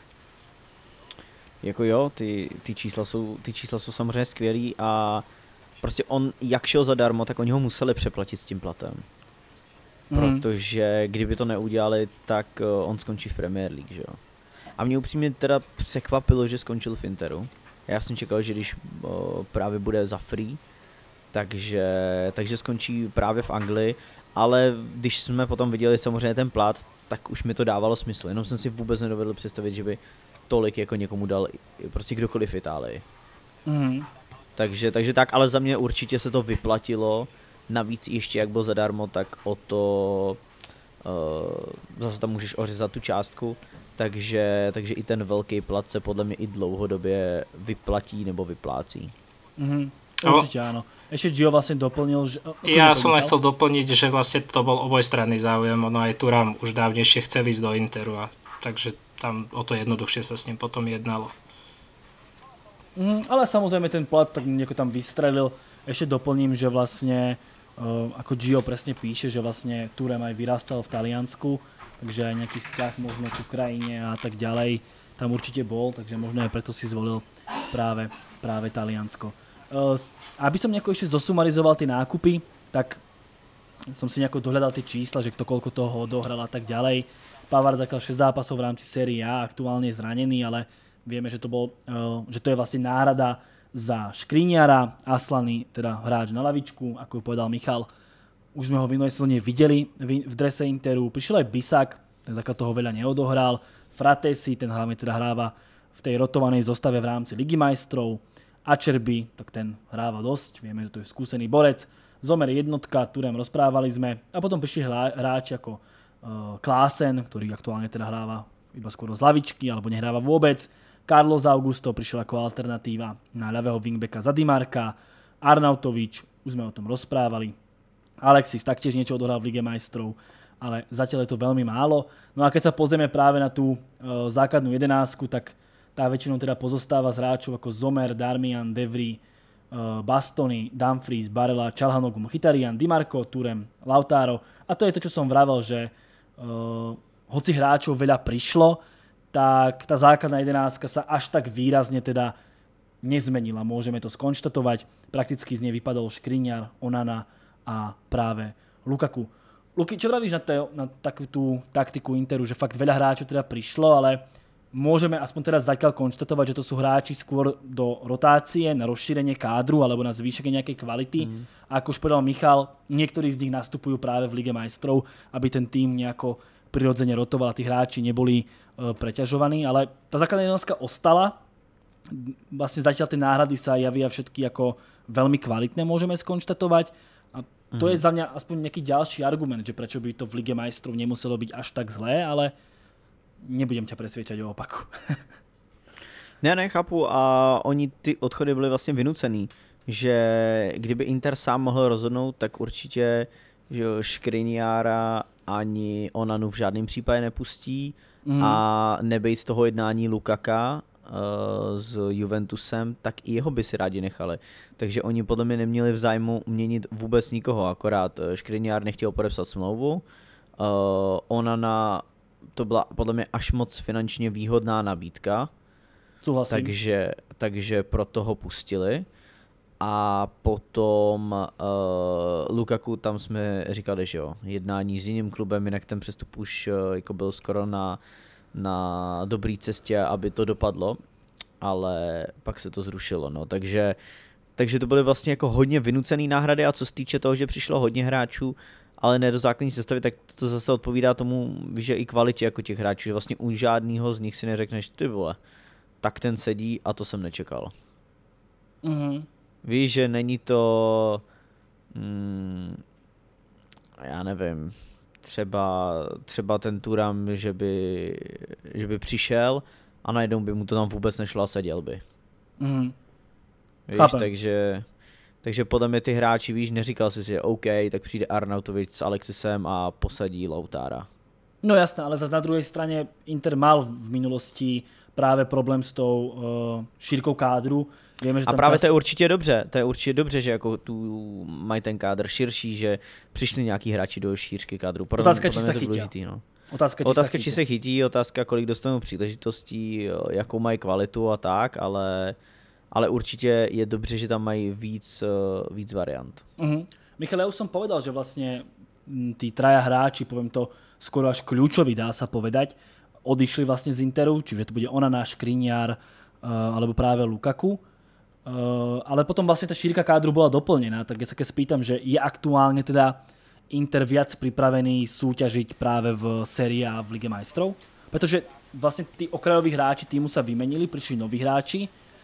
Jako jo, ty, ty, čísla jsou, ty čísla jsou samozřejmě skvělý a prostě on, jak šel zadarmo, tak oni ho museli přeplatit s tím platem. Mm. Protože kdyby to neudělali, tak on skončí v Premier League, že jo. A mě upřímně teda překvapilo, že skončil v Interu. Já jsem čekal, že když o, právě bude za free, takže, takže skončí právě v Anglii, ale když jsme potom viděli samozřejmě ten plat, tak už mi to dávalo smysl, jenom jsem si vůbec nedovedl představit, že by tolik jako někomu dal prostě kdokoliv v Itálii. Mm. Takže, takže tak, ale za mě určitě se to vyplatilo, navíc ještě jak byl zadarmo, tak o to uh, zase tam můžeš ořezat tu částku, takže, takže i ten velký plat se podle mě i dlouhodobě vyplatí nebo vyplácí. Mm. Určite áno. Ešte Gio vlastne doplnil, že... Ja som len chcel doplniť, že vlastne to bol obojstranný záujem, ono aj Thuram už dávnejšie chcel ísť do Interu, a takže tam o to jednoduchšie sa s ním potom jednalo. Mm, ale samozrejme ten plat tak nieko tam vystrelil. Ešte doplním, že vlastne, uh, ako Gio presne píše, že vlastne Thuram aj vyrastal v Taliansku, takže aj nejaký vzťah možno k Ukrajine a tak ďalej tam určite bol, takže možno aj preto si zvolil práve, práve Taliansko. Uh, aby som nejako ešte zosumarizoval tie nákupy, tak som si nejako dohľadal tie čísla, že kto koľko toho odohral a tak ďalej. Pavard zakal šesť zápasov v rámci série A, aktuálne je zranený, ale vieme, že to, bol, uh, že to je vlastne náhrada za Škriňara. Aslany, teda hráč na lavičku, ako povedal Michal. Už sme ho v minulej sezóne videli v, v drese Interu. Prišiel aj Bisak, ten zakal toho veľa neodohral. Fratesi, ten hlavne teda hráva v tej rotovanej zostave v rámci Ligy majstrov. Acerbi, tak ten hráva dosť, vieme, že to je skúsený borec. Zomer jednotka, Thuram rozprávali sme. A potom prišli hráči ako uh, Klaassen, ktorý aktuálne teda hráva iba skôr z lavičky, alebo nehráva vôbec. Carlos Augusto prišiel ako alternatíva na ľavého wingbacka za Dimarka. Arnautovič, už sme o tom rozprávali. Alexis taktiež niečo odohral v Lige majstrov, ale zatiaľ je to veľmi málo. No a keď sa pozrieme práve na tú uh, základnú jedenásku, tak tá väčšinou teda pozostáva z hráčov ako Zomer, Darmian, Devry, uh, Bastoni, Dumfries, Barella, Çalhanoğlu, Mkhitaryan, Dimarco, Thuram, Lautaro. A to je to, čo som vravel, že uh, hoci hráčov veľa prišlo, tak tá základná jedenástka sa až tak výrazne teda nezmenila. Môžeme to skonštatovať. Prakticky z nej vypadol Škriňar, Onana a práve Lukaku. Luky, čo vravíš na, te, na takú tú taktiku Interu, že fakt veľa hráčov teda prišlo, ale môžeme aspoň teraz zatiaľ konštatovať, že to sú hráči skôr do rotácie, na rozšírenie kádru alebo na zvýšenie nejakej kvality. Mm. A ako už povedal Michal, niektorí z nich nastupujú práve v Lige majstrov, aby ten tým nejako prirodzene rotoval a tí hráči neboli e, preťažovaní. Ale tá základná jedenástka ostala. Vlastne zatiaľ tie náhrady sa javia všetky ako veľmi kvalitné, môžeme skonštatovať. A to mm. je za mňa aspoň nejaký ďalší argument, že prečo by to v Lige majstrov nemuselo byť až tak zlé, ale nebudem ťa presvědčat o opaku. Ne, ne, chápu, a oni ty odchody byly vlastně vynucený, že kdyby Inter sám mohl rozhodnout, tak určitě že Škriňára ani Onanu v žádném případě nepustí mm. a nebejt toho jednání Lukaka uh, s Juventusem, tak i jeho by si rádi nechali. Takže oni podle mě neměli v zájmu měnit vůbec nikoho, akorát Škriňár nechtěl podepsat smlouvu, uh, Onana to byla podle mě až moc finančně výhodná nabídka, Souhlasím. takže, takže proto ho pustili. A potom uh, Lukaku, tam jsme říkali, že jo, jednání s jiným klubem, jinak ten přestup už uh, jako byl skoro na, na dobré cestě, aby to dopadlo, ale pak se to zrušilo, no, takže, takže to byly vlastně jako hodně vynucený náhrady, a co se týče toho, že přišlo hodně hráčů, ale ne do základní sestavy, tak to zase odpovídá tomu, že i kvalitě jako těch hráčů, že vlastně u žádného z nich si neřekneš, ty vole, tak ten sedí a to jsem nečekal. Mm-hmm. Víš, že není to, mm, já nevím, třeba, třeba ten Thuram, že by, že by přišel a najednou by mu to tam vůbec nešlo a seděl by. Mm-hmm. Víš, takže... Takže podle mě ty hráči, víš, neříkal jsi si, OK, tak přijde Arnautovič s Alexisem a posadí Lautára. No jasné, ale zase na druhej strane Inter mal v minulosti práve problém s tou uh, šírkou kádru. Vieme, že a tam právě často... to je určitě dobře, to je určitě dobře, že jako tu mají ten kádr širší, že přišli nějaký hráči do šířky kádru. Podle otázka, podle či sa chytia. No. Otázka, či, otázka sa či se chytí, otázka, kolik dostanou příležitostí, jakou mají kvalitu a tak, ale, ale určitě je dobře, že tam mají víc, víc variant. Uh-huh. Michal, ja už som povedal, že vlastne tí traja hráči, poviem to skoro až kľúčoví, dá sa povedať, odišli vlastne z Interu, čiže to bude Onana, Škriňar uh, alebo práve Lukaku. Uh, ale potom vlastne tá šírka kádru bola doplnená, tak ja sa keď spýtam, že je aktuálne teda Inter viac pripravený súťažiť práve v sérii A v Lige majstrov? Pretože vlastne tí okrajoví hráči týmu sa vymenili, prišli noví hráči.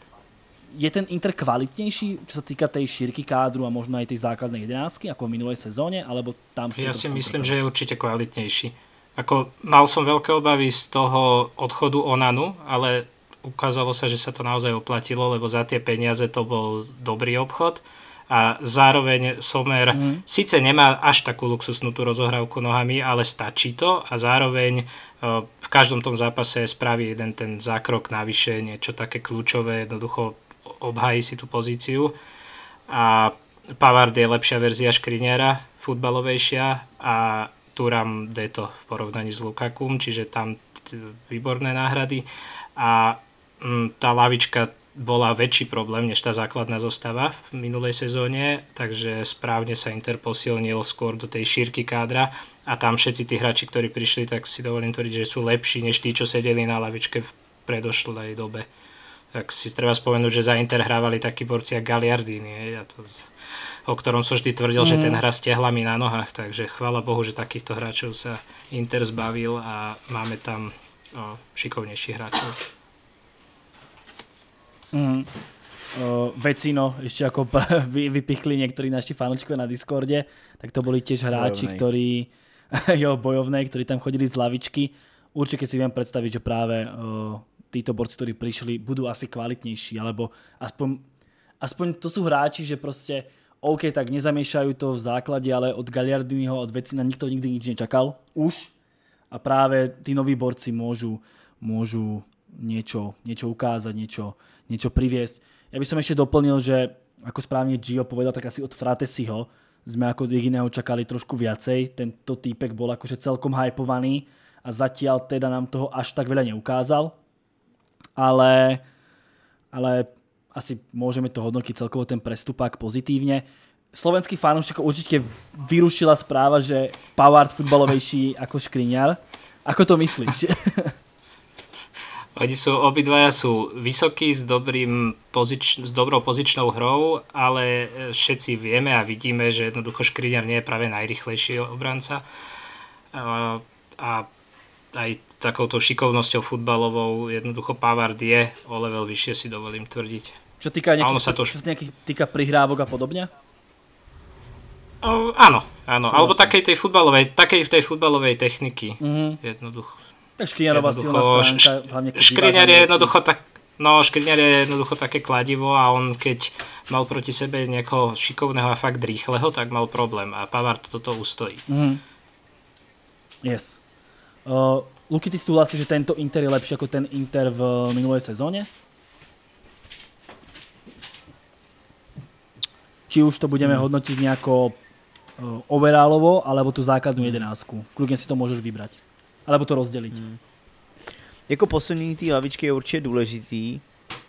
Je ten Inter kvalitnejší, čo sa týka tej šírky kádru a možno aj tej základnej jedenáctky, ako v minulej sezóne, alebo tam ste... Ja si myslím, že je určite kvalitnejší. Ako, mal som veľké obavy z toho odchodu Onanu, ale ukázalo sa, že sa to naozaj oplatilo, lebo za tie peniaze to bol dobrý obchod. A zároveň Sommer mm. síce nemá až takú luxusnú tú rozohrávku nohami, ale stačí to a zároveň uh, v každom tom zápase spraví jeden ten zákrok navyše, niečo také kľúčové, jednoducho obhájí si tú pozíciu. A Pavard je lepšia verzia Škriňara, futbalovejšia, a Thuram je to v porovnaní s Lukakum, čiže tam t- výborné náhrady. A mm, tá lavička bola väčší problém než tá základná zostava v minulej sezóne, takže správne sa Inter posilnil skôr do tej šírky kádra a tam všetci tí hráči, ktorí prišli, tak si dovolím tvrdiť, že sú lepší než tí, čo sedeli na lavičke v predošlej dobe. Tak si treba spomenúť, že za Inter hrávali takí borci ako Gagliardini, ja to, o ktorom som vždy tvrdil, mm. že ten hrá s tehlami na nohách, takže chvála Bohu, že takýchto hráčov sa Inter zbavil a máme tam o, šikovnejších hráčov. Mm. Uh, Vecino, ešte ako vy, vypichli niektorí naši fanúčkovia na Discorde, tak to boli tiež hráči, bojovnej. ktorí jo, bojovné, ktorí tam chodili z lavičky. Určite si viem predstaviť, že práve uh, títo borci, ktorí prišli, budú asi kvalitnejší, alebo aspoň, aspoň to sú hráči, že proste OK, tak nezamiešajú to v základe, ale od Gagliardiniho, od Vecina nikto nikdy nič nečakal už a práve tí noví borci môžu, môžu niečo, niečo ukázať, niečo, niečo priviesť. Ja by som ešte doplnil, že ako správne Gio povedal, tak asi od Fratesiho sme ako jediného čakali trošku viacej. Tento týpek bol akože celkom hypovaný a zatiaľ teda nám toho až tak veľa neukázal. Ale, ale asi môžeme to hodnotiť celkovo ten prestupák pozitívne. Slovenských fanúšikov určite vyrušila správa, že Pavard futbalovejší ako Škriňar. Ako to myslíš? Oni sú, obidvaja sú vysokí, s, dobrým pozič, s dobrou pozičnou hrou, ale všetci vieme a vidíme, že jednoducho Škriňar nie je práve najrýchlejší obranca. A, a aj takouto šikovnosťou futbalovou jednoducho Pavard je o level vyššie, si dovolím tvrdiť. Čo týka nejakých, sa to... čo nejakých týka prihrávok a podobne? O, áno, áno. Alebo takej tej futbalovej, takej tej futbalovej techniky. Mm-hmm. Jednoducho. Tak Škriňarová silná stránka, hlavne keď Škriňar je jednoducho tak, no Škriňar je jednoducho také kladivo a on keď mal proti sebe niekoho šikovného a fakt rýchleho, tak mal problém a Pavard toto ustojí. Mm-hmm. Yes. Uh, Luky, ty súhlasíš, že tento Inter je lepší ako ten Inter v minulej sezóne? Či už to budeme mm. hodnotiť nejako uh, overallovo, alebo tú základnú jedenáctku. Kľudne si to môžeš vybrať. Alebo to rozdeliť. Hmm. Jako posilnění té lavičky je určitě důležitý,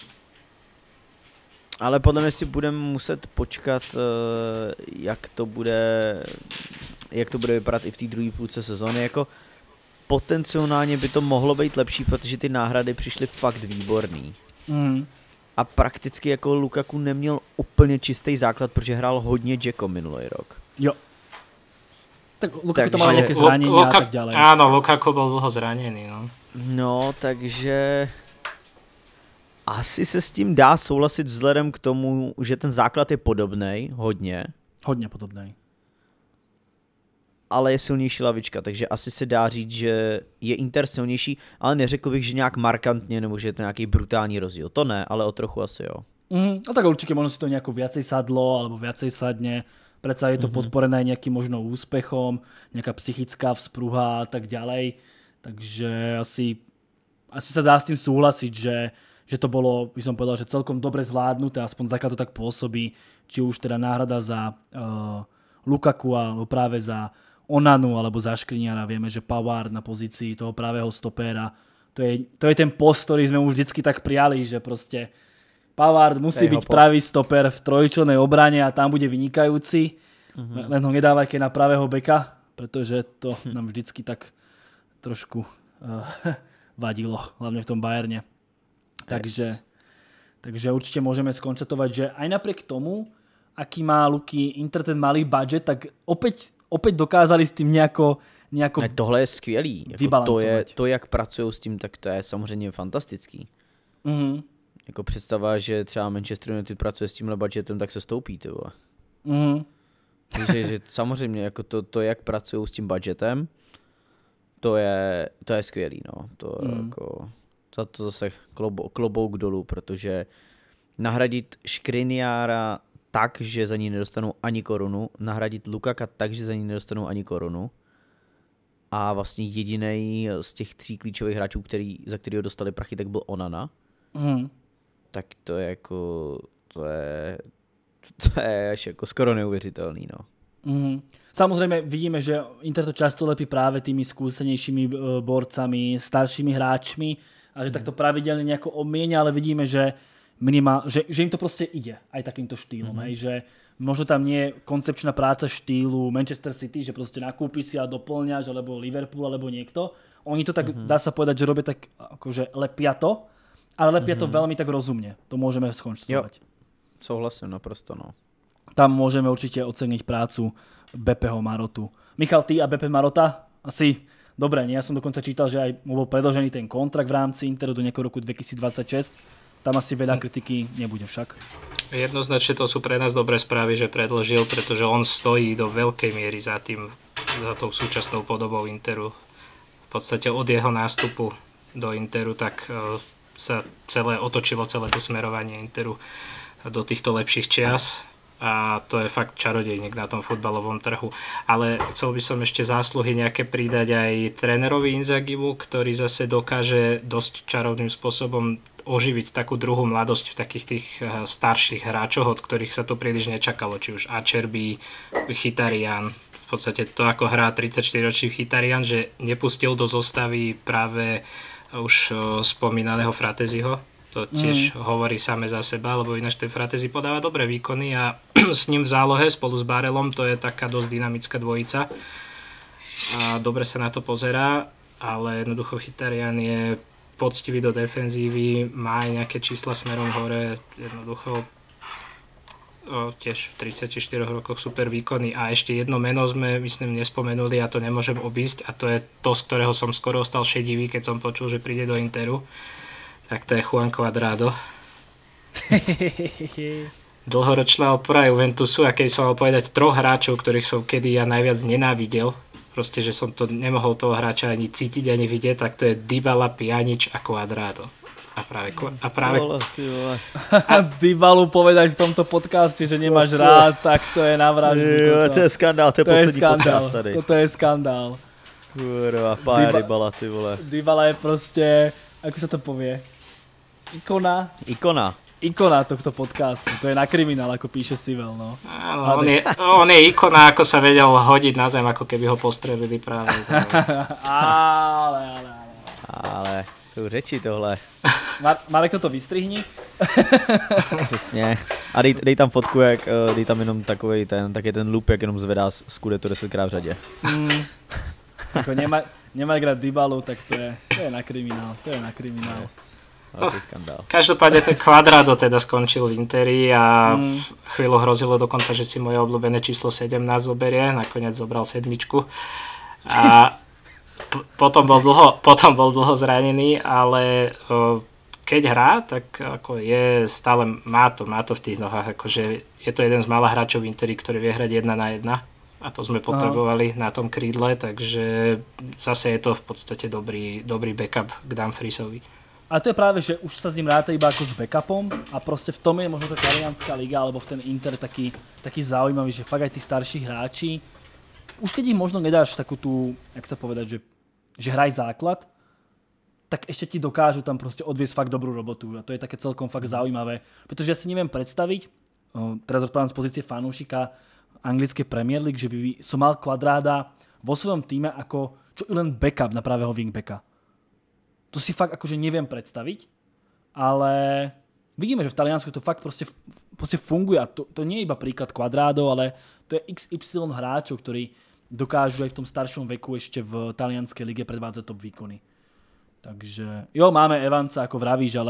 ale podle mě si budeme muset počkat, jak to bude, jak to bude vypadat i v té druhé půlce sezóny. Jako potenciálně by to mohlo být lepší, protože ty náhrady přišly fakt výborný. Hmm. A prakticky jako Lukaku neměl úplně čistý základ, protože hrál hodně Dzeko minulý rok. Jo. Tak Lukaku to mal nejaké zranenia Luka, a tak ďalej. Áno, Lukaku bol dlho zranený. No. no, takže asi se s tím dá souhlasit vzhledem k tomu, že ten základ je podobnej, hodně. Hodně podobnej. Ale je silnější lavička, takže asi se dá říct, že je Inter silnější, ale neřekl bych, že nějak markantně, nebo že je to nějaký brutální rozdíl. To ne, ale o trochu asi jo. Mm, no tak určite možno si to nejako viacej sadlo, alebo viacej sadne. Predsa je to mm-hmm. podporené aj nejakým možno úspechom, nejaká psychická vzpruha a tak ďalej. Takže asi, asi sa dá s tým súhlasiť, že, že to bolo, by som povedal, že celkom dobre zvládnuté, aspoň zakiaľ to tak pôsobí, či už teda náhrada za uh, Lukaku alebo práve za Onanu alebo za Škriniara. Vieme, že Pavard na pozícii toho pravého stopéra. To je, to je ten post, ktorý sme už vždycky tak prijali, že proste Pavard musí byť post. Pravý stoper v trojčlennej obrane a tam bude vynikajúci. Uh-huh. Len ho nedávajte na pravého beka, pretože to hm. nám vždycky tak trošku uh, vadilo, hlavne v tom Bayerne. Yes. Takže, takže určite môžeme skonštatovať, že aj napriek tomu, aký má Luky Inter ten malý budget, tak opäť Opět dokázali s tím nějako, nějako ne, tohle je skvělý. Jako to, je, to, jak pracují s tím, tak to je samozřejmě fantastický. Mm-hmm. Jako představa, že třeba Manchester United pracuje s tímhle budgetem, tak se stoupí, ty vole. Mm-hmm. Takže že samozřejmě jako to, to, jak pracují s tím budgetem, to je, to je skvělý. No. To mm. jako, za to zase klobo, klobouk dolů, protože nahradit Škriniára tak, že za ní nedostanou ani korunu, nahradit Lukaka tak, že za ní nedostanou ani korunu a vlastně jedinej z těch tří klíčových hráčů, který, za kterého dostali prachy, tak byl Onana. Mm. Tak to je jako, to je, to je až jako skoro neuvěřitelný, no. Mm. Samozrejme vidíme, že Inter to často lepí práve tými skúsenejšími borcami, staršími hráčmi a že mm. takto pravidelne nejako obmienia, ale vidíme, že Minimál, že, že im to proste ide aj takýmto štýlom, mm-hmm. aj, že možno tam nie je koncepčná práca štýlu Manchester City, že proste nakúpi si a doplňaš, alebo Liverpool, alebo niekto. Oni to tak, mm-hmm. dá sa povedať, že robia tak, akože lepia to, ale lepia mm-hmm. to veľmi tak rozumne. To môžeme skonštatovať. Souhlasím naprosto, no. Tam môžeme určite oceniť prácu Bepeho Marotu. Michal, ty a Beppe Marota? Asi, dobre, nie, ja som dokonca čítal, že aj mu bol predĺžený ten kontrakt v rámci Interu do nejakého roku dvetisícdvadsaťšesť. Tam asi veľa kritiky nebude však. Jednoznačne to sú pre nás dobré správy, že predĺžil, pretože on stojí do veľkej miery za tým, za tou súčasnou podobou Interu. V podstate od jeho nástupu do Interu tak sa celé otočilo celé to smerovanie Interu do týchto lepších čias a to je fakt čarodejník na tom futbalovom trhu. Ale chcel by som ešte zásluhy nejaké pridať aj trénerovi Inzagimu, ktorý zase dokáže dosť čarovným spôsobom oživiť takú druhú mladosť v takých tých starších hráčoch, od ktorých sa to príliš nečakalo, či už Acerbi, Mkhitaryan, v podstate to ako hrá tridsaťštyriročný Mkhitaryan, že nepustil do zostavy práve už spomínaného Frateziho, to tiež mm. hovorí same za seba, lebo ináč ten Fratezi podáva dobré výkony a s ním v zálohe spolu s Barelom to je taká dosť dynamická dvojica a dobre sa na to pozerá, ale jednoducho Mkhitaryan je poctivý do defenzívy, má aj nejaké čísla smerom hore, jednoducho o, tiež v tridsaťštyroch rokoch super výkony a ešte jedno meno sme, myslím, nespomenuli a to nemôžem obísť a to je to, z ktorého som skoro ostal šedivý, keď som počul, že príde do Interu, tak to je Juan Cuadrado. Dlhoročná opora Juventusu a keď som mal povedať troch hráčov, ktorých som kedy ja najviac nenávidel, proste, že som to nemohol toho hráča ani cítiť, ani vidieť, tak to je Dybala, Pjanic a Cuadrado. A práve... A práve a Dybalu povedať v tomto podcaste, že nemáš rád, tak to je na vraždu. To je skandál, to je poslední podcast tady. Toto je skandál. Kurva, pája Dybala, ty vole. Dybala je proste, ako sa to povie, ikona. Ikona. Ikona tohto podcastu, to je na kriminál, ako píše Sivel, no. Áno, on, je, on je ikona, ako sa vedel hodiť na zem, ako keby ho postrelili práve. ale, ale, ale. Ale sú reči tohle. Mar- Marek, toto vystrihni. Přesně. A dej, dej tam fotku, jak, dej tam jenom takovej ten, tak je ten loop, jak jenom zvedá Scudetto desetkrát v řadě. Mm. Ako nemá, nemá grať Dybalu, tak to je, to je na kriminál, to je na kriminál. Yes. Oh, každopádne ten Cuadrado teda skončil v Interi a mm. chvíľu hrozilo dokonca, že si moje obľúbené číslo sedemnásť zoberie, nakoniec zobral sedmičku a p- potom, bol dlho, potom bol dlho zranený, ale uh, keď hrá, tak ako je stále, má to, má to v tých nohách, akože je to jeden z mála hráčov v Interi, ktorý vie hrať jedna na jedna a to sme potrebovali Aha. na tom krídle, takže zase je to v podstate dobrý, dobrý backup k Dumfriesovi. A to je práve, že už sa s ním ráta iba ako s backupom a proste v tom je možno tá talianská liga alebo v ten Inter taký, taký zaujímavý, že fakt aj tí starší hráči, už keď im možno nedáš takú tú, jak sa povedať, že, že hraj základ, tak ešte ti dokážu tam proste odviesť fakt dobrú robotu a to je také celkom fakt zaujímavé, pretože ja si neviem predstaviť, teraz rozprávam z pozície fanúšika anglickej Premier League, že by som mal Quadrada vo svojom týme ako čo len backup na pravého wingbacka. To si fakt akože neviem predstaviť, ale vidíme, že v Taliansku to fakt proste, proste funguje a to, to nie je iba príklad Quadrado, ale to je iks ypsilon hráčov, ktorí dokážu aj v tom staršom veku ešte v talianskej lige predvádzať top výkony. Takže, jo, máme Evansa, ako vravíš, ale...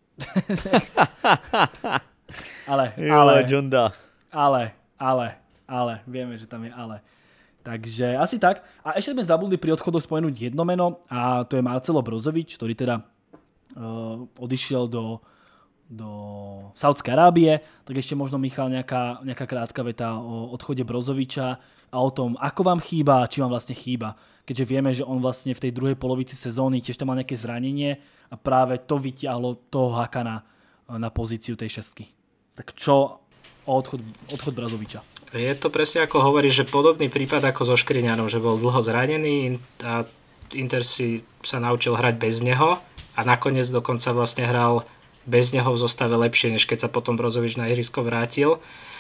ale, ale... Jonda. Ale, ale, ale, vieme, že tam je ale. Takže asi tak. A ešte sme zabudli pri odchodoch spomenúť jedno meno a to je Marcelo Brozovič, ktorý teda uh, odišiel do, do Saúdskej Arábie. Tak ešte možno, Michal, nejaká, nejaká krátka veta o odchode Brozoviča a o tom, ako vám chýba, či vám vlastne chýba. Keďže vieme, že on vlastne v tej druhej polovici sezóny tiež tam mal nejaké zranenie a práve to vyťahlo toho Hakana na pozíciu tej šestky. Tak čo o odchod, odchod Brozoviča? Je to presne ako hovorí, že podobný prípad ako so Škriňanom, že bol dlho zranený a Inter si sa naučil hrať bez neho a nakoniec dokonca vlastne hral bez neho v zostave lepšie, než keď sa potom Brozovič na ihrisko vrátil.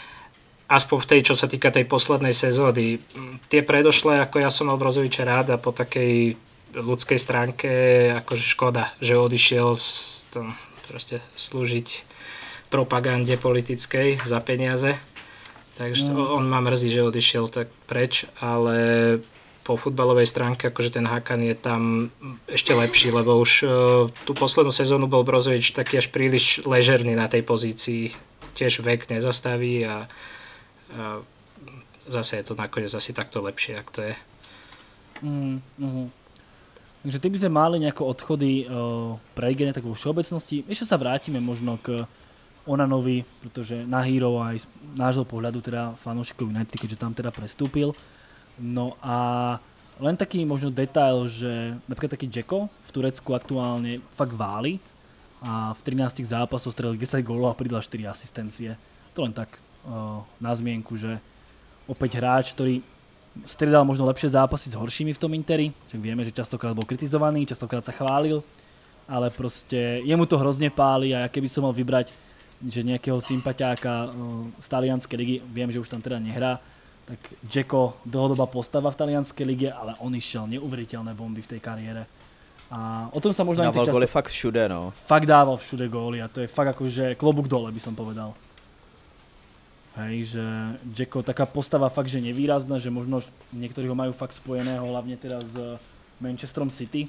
Aspoň v tej, čo sa týka tej poslednej sezóny. Tie predošlé, ako ja som mal Brozoviča rád a po takej ľudskej stránke, akože škoda, že odišiel tam proste slúžiť propagande politickej za peniaze. Takže mm. on ma mrzí, že odišiel tak preč, ale po futbalovej stránke akože ten Hakan je tam ešte lepší, lebo už uh, tú poslednú sezónu bol Brozovič taký až príliš ležerný na tej pozícii. Tiež vek nezastaví a, a zase je to nakoniec asi takto lepšie, ak to je. Mm, mm. Takže ty by sme mali nejako odchody uh, prejdené tak vo všeobecnosti. Ešte sa vrátime možno k Onanovi, pretože na Hero aj z nášho pohľadu teda fanúšikov United, keďže tam teda prestúpil. No a len taký možno detail, že napríklad taký Dzeko v Turecku aktuálne fakt váli a v trinástich zápasoch strelil desať gólov a pridal štyri asistencie. To len tak uh, na zmienku, že opäť hráč, ktorý striedal možno lepšie zápasy s horšími v tom Interi, že vieme, že častokrát bol kritizovaný, častokrát sa chválil, ale proste jemu to hrozne páli a ja keby som mal vybrať že nejakého sympatiáka z talianskej ligy, viem, že už tam teda nehrá, tak Dzeko dlhodobá postava v talianskej lige, ale on išiel neuveriteľné bomby v tej kariére. A o tom sa možno dával často... góly fakt všude, no. Fakt dával všude góly a to je fakt akože klobúk dole, by som povedal. Hej, že Dzeko taká postava fakt, že nevýrazná, že možno niektorí ho majú fakt spojeného, hlavne teda s Manchesterom City.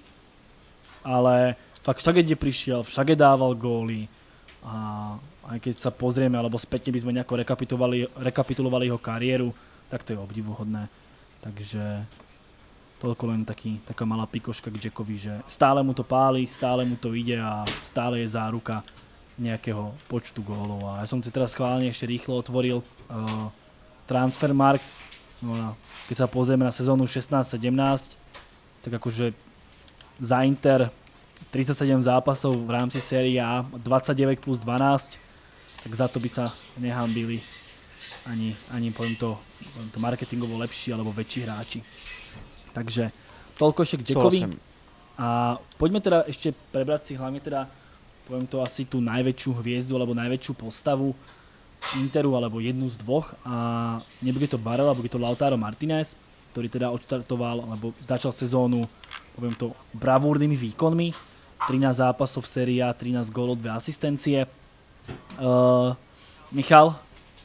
Ale fakt všade, kde prišiel, všade dával góly. A aj keď sa pozrieme, alebo spätne by sme nejako rekapitulovali, rekapitulovali jeho kariéru, tak to je obdivuhodné. Takže toľko len taký, taká malá pikoška k Dzekovi, že stále mu to páli, stále mu to ide a stále je záruka nejakého počtu gólov. A ja som si teraz schválne ešte rýchlo otvoril uh, Transfermarkt. No a keď sa pozrieme na sezónu šestnásť sedemnásť, tak akože za Inter tridsaťsedem zápasov v rámci série A, dvadsaťdeväť plus dvanásť, tak za to by sa nehambili ani, ani poviem to, poviem to marketingovo lepší alebo väčší hráči. Takže toľko ešte k Dzekovi. A poďme teda ešte prebrať si hlavne teda, poviem to asi tú najväčšiu hviezdu alebo najväčšiu postavu Interu alebo jednu z dvoch. A nebude to Barella, bude to Lautaro Martinez, ktorý teda odštartoval alebo začal sezónu, poviem to, bravúrnymi výkonmi. trinásť zápasov v sérii A, trinásť gólov, dve asistencie. Uh, Michal,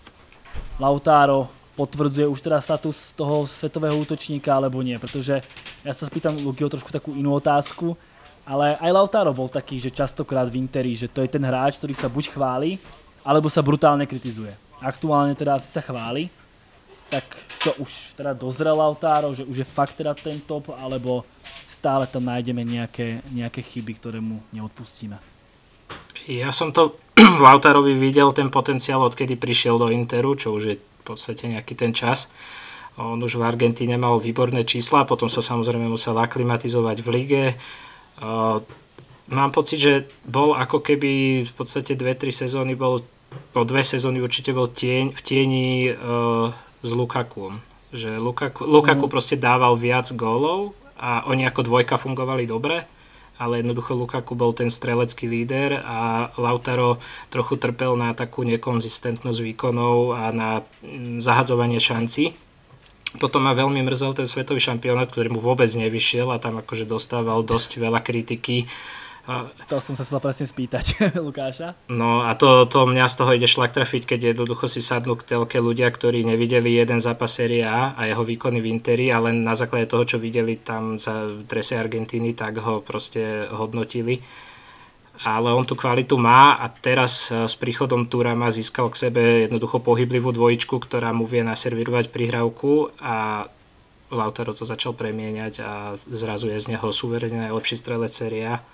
Lautaro potvrdzuje už teda status toho svetového útočníka, alebo nie? Pretože ja sa spýtam Lukyho trošku takú inú otázku, ale aj Lautaro bol taký, že častokrát v Interi, že to je ten hráč, ktorý sa buď chváli, alebo sa brutálne kritizuje. Aktuálne teda asi sa chváli. Tak čo už teda dozrel Lautaro, že už je fakt teda ten top, alebo stále tam nájdeme nejaké, nejaké chyby, ktoré mu neodpustíme? Ja som to v Lautarovi videl ten potenciál, odkedy prišiel do Interu, čo už je v podstate nejaký ten čas. On už v Argentíne mal výborné čísla, potom sa samozrejme musel aklimatizovať v lige. mám pocit, že bol ako keby v podstate dve tri sezóny bol, po dve sezóny určite bol tieň, v tieni uh, s Lukakuom. Že Lukaku, Lukaku mm. proste dával viac gólov a oni ako dvojka fungovali dobre, ale jednoducho Lukaku bol ten strelecký líder a Lautaro trochu trpel na takú nekonzistentnosť výkonov a na zahadzovanie šancí. Potom ma veľmi mrzel ten svetový šampionát, ktorý mu vôbec nevyšiel a tam akože dostával dosť veľa kritiky. To som sa chcel presne spýtať Lukáša. No a to, to mňa z toho ide šlak trafiť, keď jednoducho si sadnú k telke ľudia, ktorí nevideli jeden zápas Série A a jeho výkony v Interi a len na základe toho, čo videli tam za drese Argentíny, tak ho proste hodnotili. Ale on tú kvalitu má a teraz s príchodom Thurama získal k sebe jednoducho pohyblivú dvojičku, ktorá mu vie naservírovať prihrávku a Lautaro to začal premieňať a zrazu je z neho suverene najlepší strelec Série A.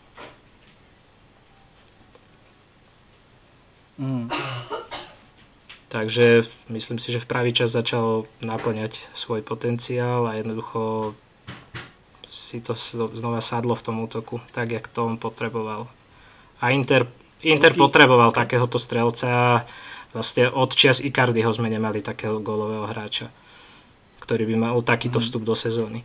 Mm. Takže myslím si, že v pravý čas začal naplňať svoj potenciál a jednoducho si to znova sadlo v tom útoku, tak jak to on potreboval. A Inter, Inter okay. potreboval takéhoto strelca. Vlastne od čias Icardiho sme nemali takého gólového hráča, ktorý by mal takýto vstup do sezóny.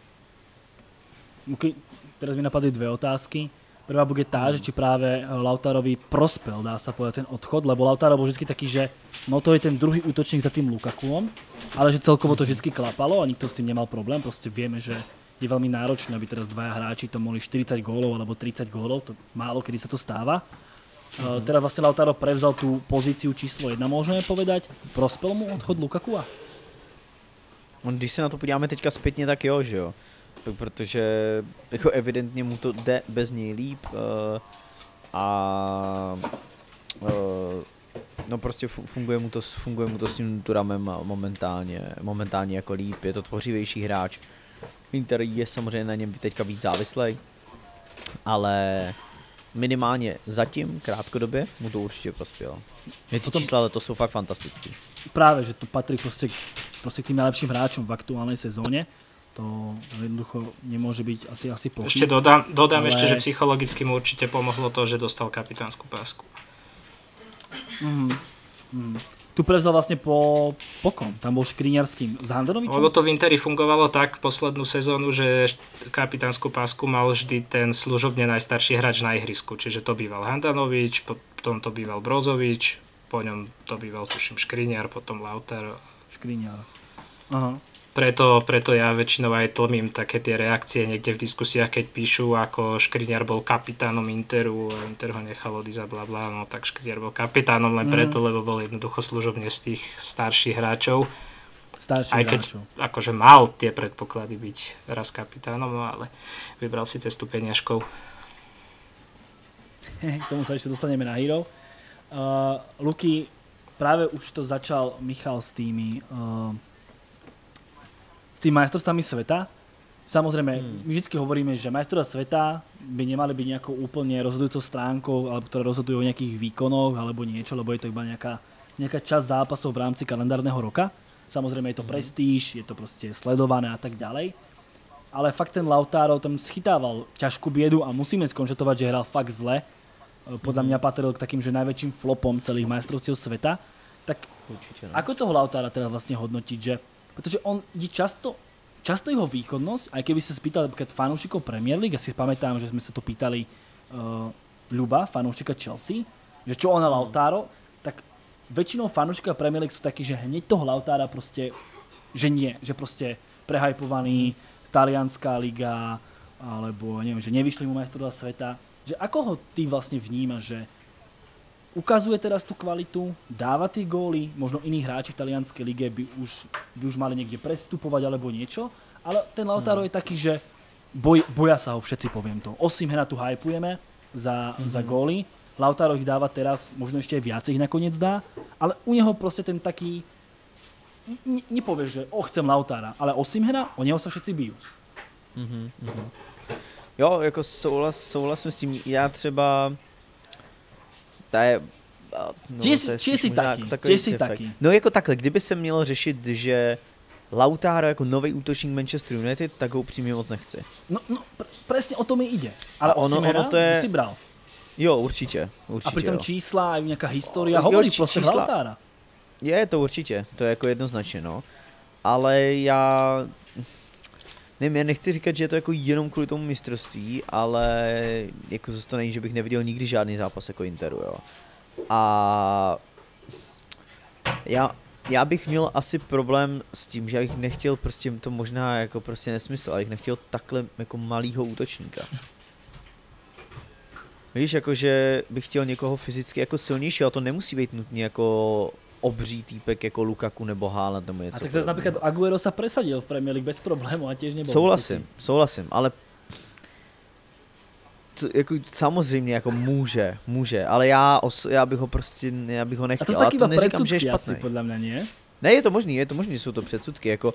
Okay. Teraz mi napadli dve otázky. Prvá bude tá, že či práve Lautarovi prospel, dá sa povedať, ten odchod, lebo Lautaro bol vždy taký, že no to je ten druhý útočník za tým Lukakuom, ale že celkovo to vždy klapalo a nikto s tým nemal problém. Proste vieme, že je veľmi náročné, aby teraz dvaja hráči to mohli štyridsať gólov alebo tridsať gólov, to málo kedy sa to stáva. Mm-hmm. Uh, teraz vlastne Lautaro prevzal tú pozíciu číslo jedna, môžeme povedať. Prospel mu odchod Lukakua? Když se na to podíváme teďka zpětně, tak jo, že jo. Protože jako evidentně mu to jde bez něj líp uh, a uh, no prostě funguje mu to, funguje mu to s tím Thuramem momentálně, momentálně jako líp, je to tvořivější hráč. Inter je samozřejmě na něm teďka víc závislej, ale minimálně zatím, krátkodobě, mu to určitě prospělo. Je ty čísla letos jsou fakt fantastický. Práve, že to patrí proste, proste k tým najlepším hráčom v aktuálnej sezóne. To jednoducho nemôže byť asi, asi pochyb. Ešte dodám, dodám ale... ešte, že psychologicky mu určite pomohlo to, že dostal kapitánsku pásku. Mm, mm. Tu prevzal vlastne po, po kom? Tam bol Škriňarským s Handanovičom? Lebo to v Interi fungovalo tak poslednú sezónu, že kapitánsku pásku mal vždy ten služobne najstarší hráč na ihrisku. Čiže to býval Handanovič, potom to býval Brozovič, po ňom to býval tuším Škriňar, potom Lautaro. Škriňar. Aha. Preto, preto ja väčšinou aj tlmím také tie reakcie niekde v diskusiách, keď píšu, ako Škriňar bol kapitánom Interu a Inter ho nechal odísť a bla bla, no tak Škriňar bol kapitánom len preto, mm. lebo bol jednoducho služobne z tých starších hráčov. Starších aj keď hráčov. Akože mal tie predpoklady byť raz kapitánom, no ale vybral si cestu peniažkov. K tomu sa ešte dostaneme na Hero. Uh, Luky, práve už to začal Michal s tými... Uh, s tým majstrovstvami sveta. Samozrejme, hmm. my vždy hovoríme, že majstrovstvá sveta by nemali byť nejakou úplne rozhodujúcou stránkou, alebo ktoré rozhodujú o nejakých výkonoch alebo niečo, lebo je to iba nejaká, nejaká časť zápasov v rámci kalendárneho roka. Samozrejme je to prestíž, je to proste sledované a tak ďalej. Ale fakt ten Lautaro tam schytával ťažkú biedu a musíme skonštatovať, že hral fakt zle. Podľa mňa patril k takým, že najväčším flopom celých majstrovstiev sveta. Tak určite, no. Ako toho Lautára teda vlastne hodnotiť, že pretože on je často, často jeho výkonnosť, aj keby ste spýtali napríklad fanúšikov Premier League, ja si pamätám, že sme sa to pýtali uh, Ľuba, fanúšika Chelsea, že čo on a Lautaro, tak väčšinou fanúšika Premier League sú takí, že hneď toho Lautára proste, že nie, že proste prehajpovaný, talianská liga, alebo neviem, že nevyšli mu majstrovstvá sveta. Že ako ho ty vlastne vnímaš, že ukazuje teraz tú kvalitu, dáva tie góly, možno iní hráči v talianskej lige by už, by už mali niekde prestupovať alebo niečo, ale ten Lautaro mm. je taký, že boj, boja sa ho všetci, poviem to. Osimhena tu hypujeme za, mm-hmm. za góly, Lautaro ich dáva teraz, možno ešte aj viacej ich nakoniec dá, ale u neho proste ten taký, ne, nepovieš, že o, chcem Lautára, ale Osimhena, o neho sa všetci bijú. Mm-hmm. Jo, jako souhlas, souhlasím s tím, já třeba je, no, či, či jsi taky, či jsi taky. No jako takhle, kdyby se mělo řešit, že Lautaro jako nový útočník Manchester United, tak ho upřímně moc nechci. No, no pr- presne o to mi ide. Ale ono, Osimena ono to je... by si bral. Jo, určitě, určitě. A pritom jo. čísla a nějaká historia jo, hovorí či, prostě čísla... Lautára. Je to určitě, to je jako jednoznačně, no. Ale já... Nevím, já nechci říkat, že je to jako jenom kvůli tomu mistrovství, ale jako zase to není, že bych neviděl nikdy žádný zápas jako Interu, jo. A já, já bych měl asi problém s tím, že já bych nechtěl prostě, to možná jako prostě nesmysl, ale bych nechtěl takhle jako malýho útočníka. Víš, jakože bych chtěl někoho fyzicky jako silnější, ale to nemusí být nutně jako obří týpek jako Lukaku nebo Haaland nebo něco. A tak zase napríklad Aguero sa presadil v Premier League bez problému a tiež nebol. Souhlasím, vysoký. souhlasím, ale to, jako, samozřejmě jako může, může, ale já, os, já bych ho prostě, já bych ho nechtěl. A to jsou taky to iba neříkám, že je predsudky špatný. asi, podľa mňa, nie? Ne, je to možný, je to možný, jsou to předsudky, jako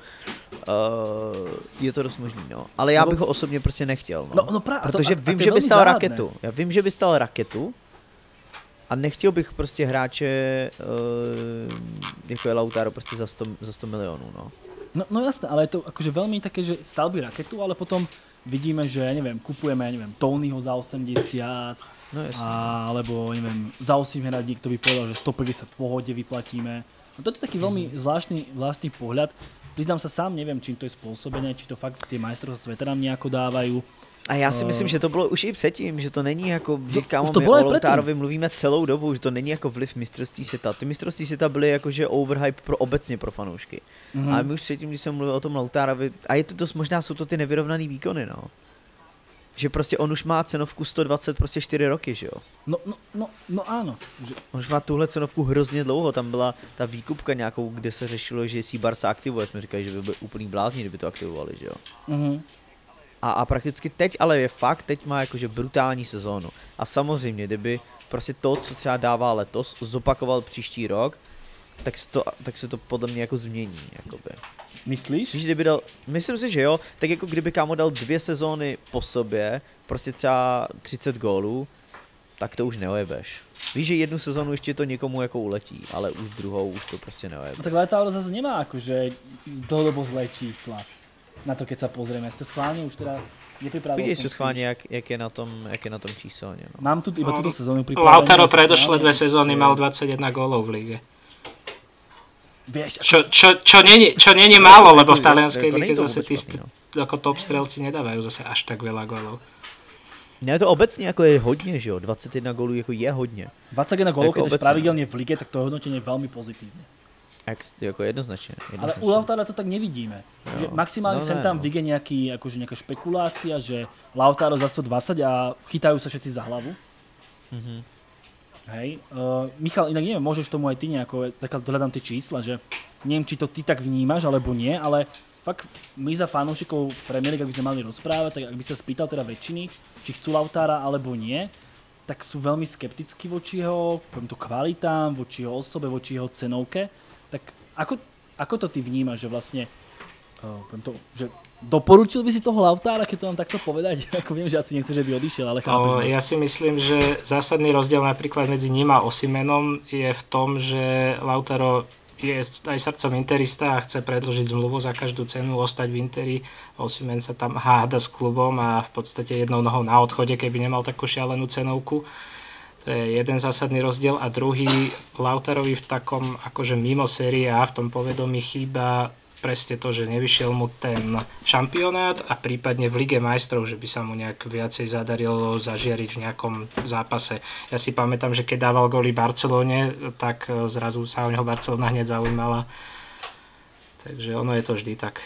uh, je to dost možný, no. Ale já no, bych ho osobně prostě nechtěl, no. no, no pra, protože a to, vím, a že by stál záhadné. raketu. Já vím, že by stál raketu a nechtěl bych prostě hráče uh, jako je Lautaro prostě za sto, za sto milionů, no. No, no jasné, ale je to akože veľmi také, že stal by raketu, ale potom vidíme, že, ja neviem, kupujeme, ja neviem, Tonyho za osemdesiat, No jasne. a, alebo, neviem, za osemdesiat niekto by povedal, že stopäťdesiat v pohode vyplatíme. A toto je taký veľmi zvláštny, zvláštny pohľad. Priznám sa sám, neviem, čím to je spôsobené, či to fakt tie majstrovstvá sveta nám nejako dávajú. A já si myslím, že to bylo už i předtím, že to není jako, že kámo, to my bylo o i předtím. Lautárovi mluvíme celou dobu, že to není jako vliv mistrovství světa. Ty mistrovství světa byly jakože overhype pro obecně pro fanoušky. Mm-hmm. A my už předtím, když jsem mluvil o tom Lautárovi, a je to dost, možná jsou to ty nevyrovnaný výkony, no. Že prostě on už má cenovku sto dvacet prostě čtyři roky, že jo. No, no, no, no áno. Že... On už má tuhle cenovku hrozně dlouho, tam byla ta výkupka nějakou, kde se řešilo, že si Barca aktivuje, jsme říkali, že by byli úplný blázni, kdyby to aktivovali, že jo. Mm-hmm. A, a prakticky teď, ale je fakt, teď má jakože brutální sezónu. A samozřejmě, kdyby prostě to, co třeba dává letos, zopakoval příští rok, tak se to, tak se to podle mě jako změní, jakoby. Myslíš? Víš, kdyby dal, myslím si, že jo, tak jako kdyby kámo dal dvě sezóny po sobě, prostě třeba třicet gólů, tak to už neojebeš. Víš, že jednu sezónu ještě to někomu jako uletí, ale už druhou už to prostě neojebeš. No tak Lautaro zase nemá akože dlhodobo zlé čísla. Na to, keď sa pozrieme. Ja si to schválne už teda nepripravil. Vidíš si schválne, jak, jak, je na tom, jak je na tom číselne. No. Mám tu iba túto sezónu pripravenú. Lautaro predošlé dve sezóny mal dvadsaťjeden gólov v lige. Vieš, čo, čo, čo, není, čo není málo, lebo v talianskej lige zase tí ako top strelci nedávajú zase až tak veľa gólov. Ne, to obecně jako je hodně, že jo, dvacet jedna gólů jako je hodně. dvacet jedna gólov, jako keď je pravidelne v lige, tak to hodnotenie je veľmi pozitívne. Ex, jako jednoznačně, jednoznačně. Ale u Lautara to tak nevidíme. Že maximálne no, sem ne, tam no. vyjde nejaký, akože nejaká špekulácia, že Lautaro za sto dvadsať a chytajú sa všetci za hlavu. Mm-hmm. Hej. Uh, Michal, inak neviem, môžeš tomu aj ty nejako, tak dohľadám tie čísla, že neviem, či to ty tak vnímaš, alebo nie, ale fakt my za fanúšikov Premier League, ak by sme mali rozprávať, tak ak by sa spýtal teda väčšiny, či chcú Lautára alebo nie, tak sú veľmi skeptickí voči jeho, poviem to, kvalitám, voči jeho osobe, voči jeho cenovke. Tak ako, ako to ty vnímaš, že vlastne, uh, poviem to, že doporučil by si toho Lautára, keď to mám takto povedať? Ako viem, že asi nechceš, že by odišiel, ale chápeš. O, ja si myslím, že zásadný rozdiel napríklad medzi ním a Osimhenom je v tom, že Lautaro je aj srdcom interista a chce predĺžiť zmluvu za každú cenu, ostať v Interi. Osimhen sa tam háda s klubom a v podstate jednou nohou na odchode, keby nemal takú šialenú cenovku. To je jeden zásadný rozdiel. A druhý, Lautarovi v takom akože mimo série A v tom povedomí chýba presne to, že nevyšiel mu ten šampionát a prípadne v Lige majstrov, že by sa mu nejak viacej zadarilo zažiariť v nejakom zápase. Ja si pamätám, že keď dával góly Barcelone, tak zrazu sa o neho Barcelona hneď zaujímala. Takže ono je to vždy tak.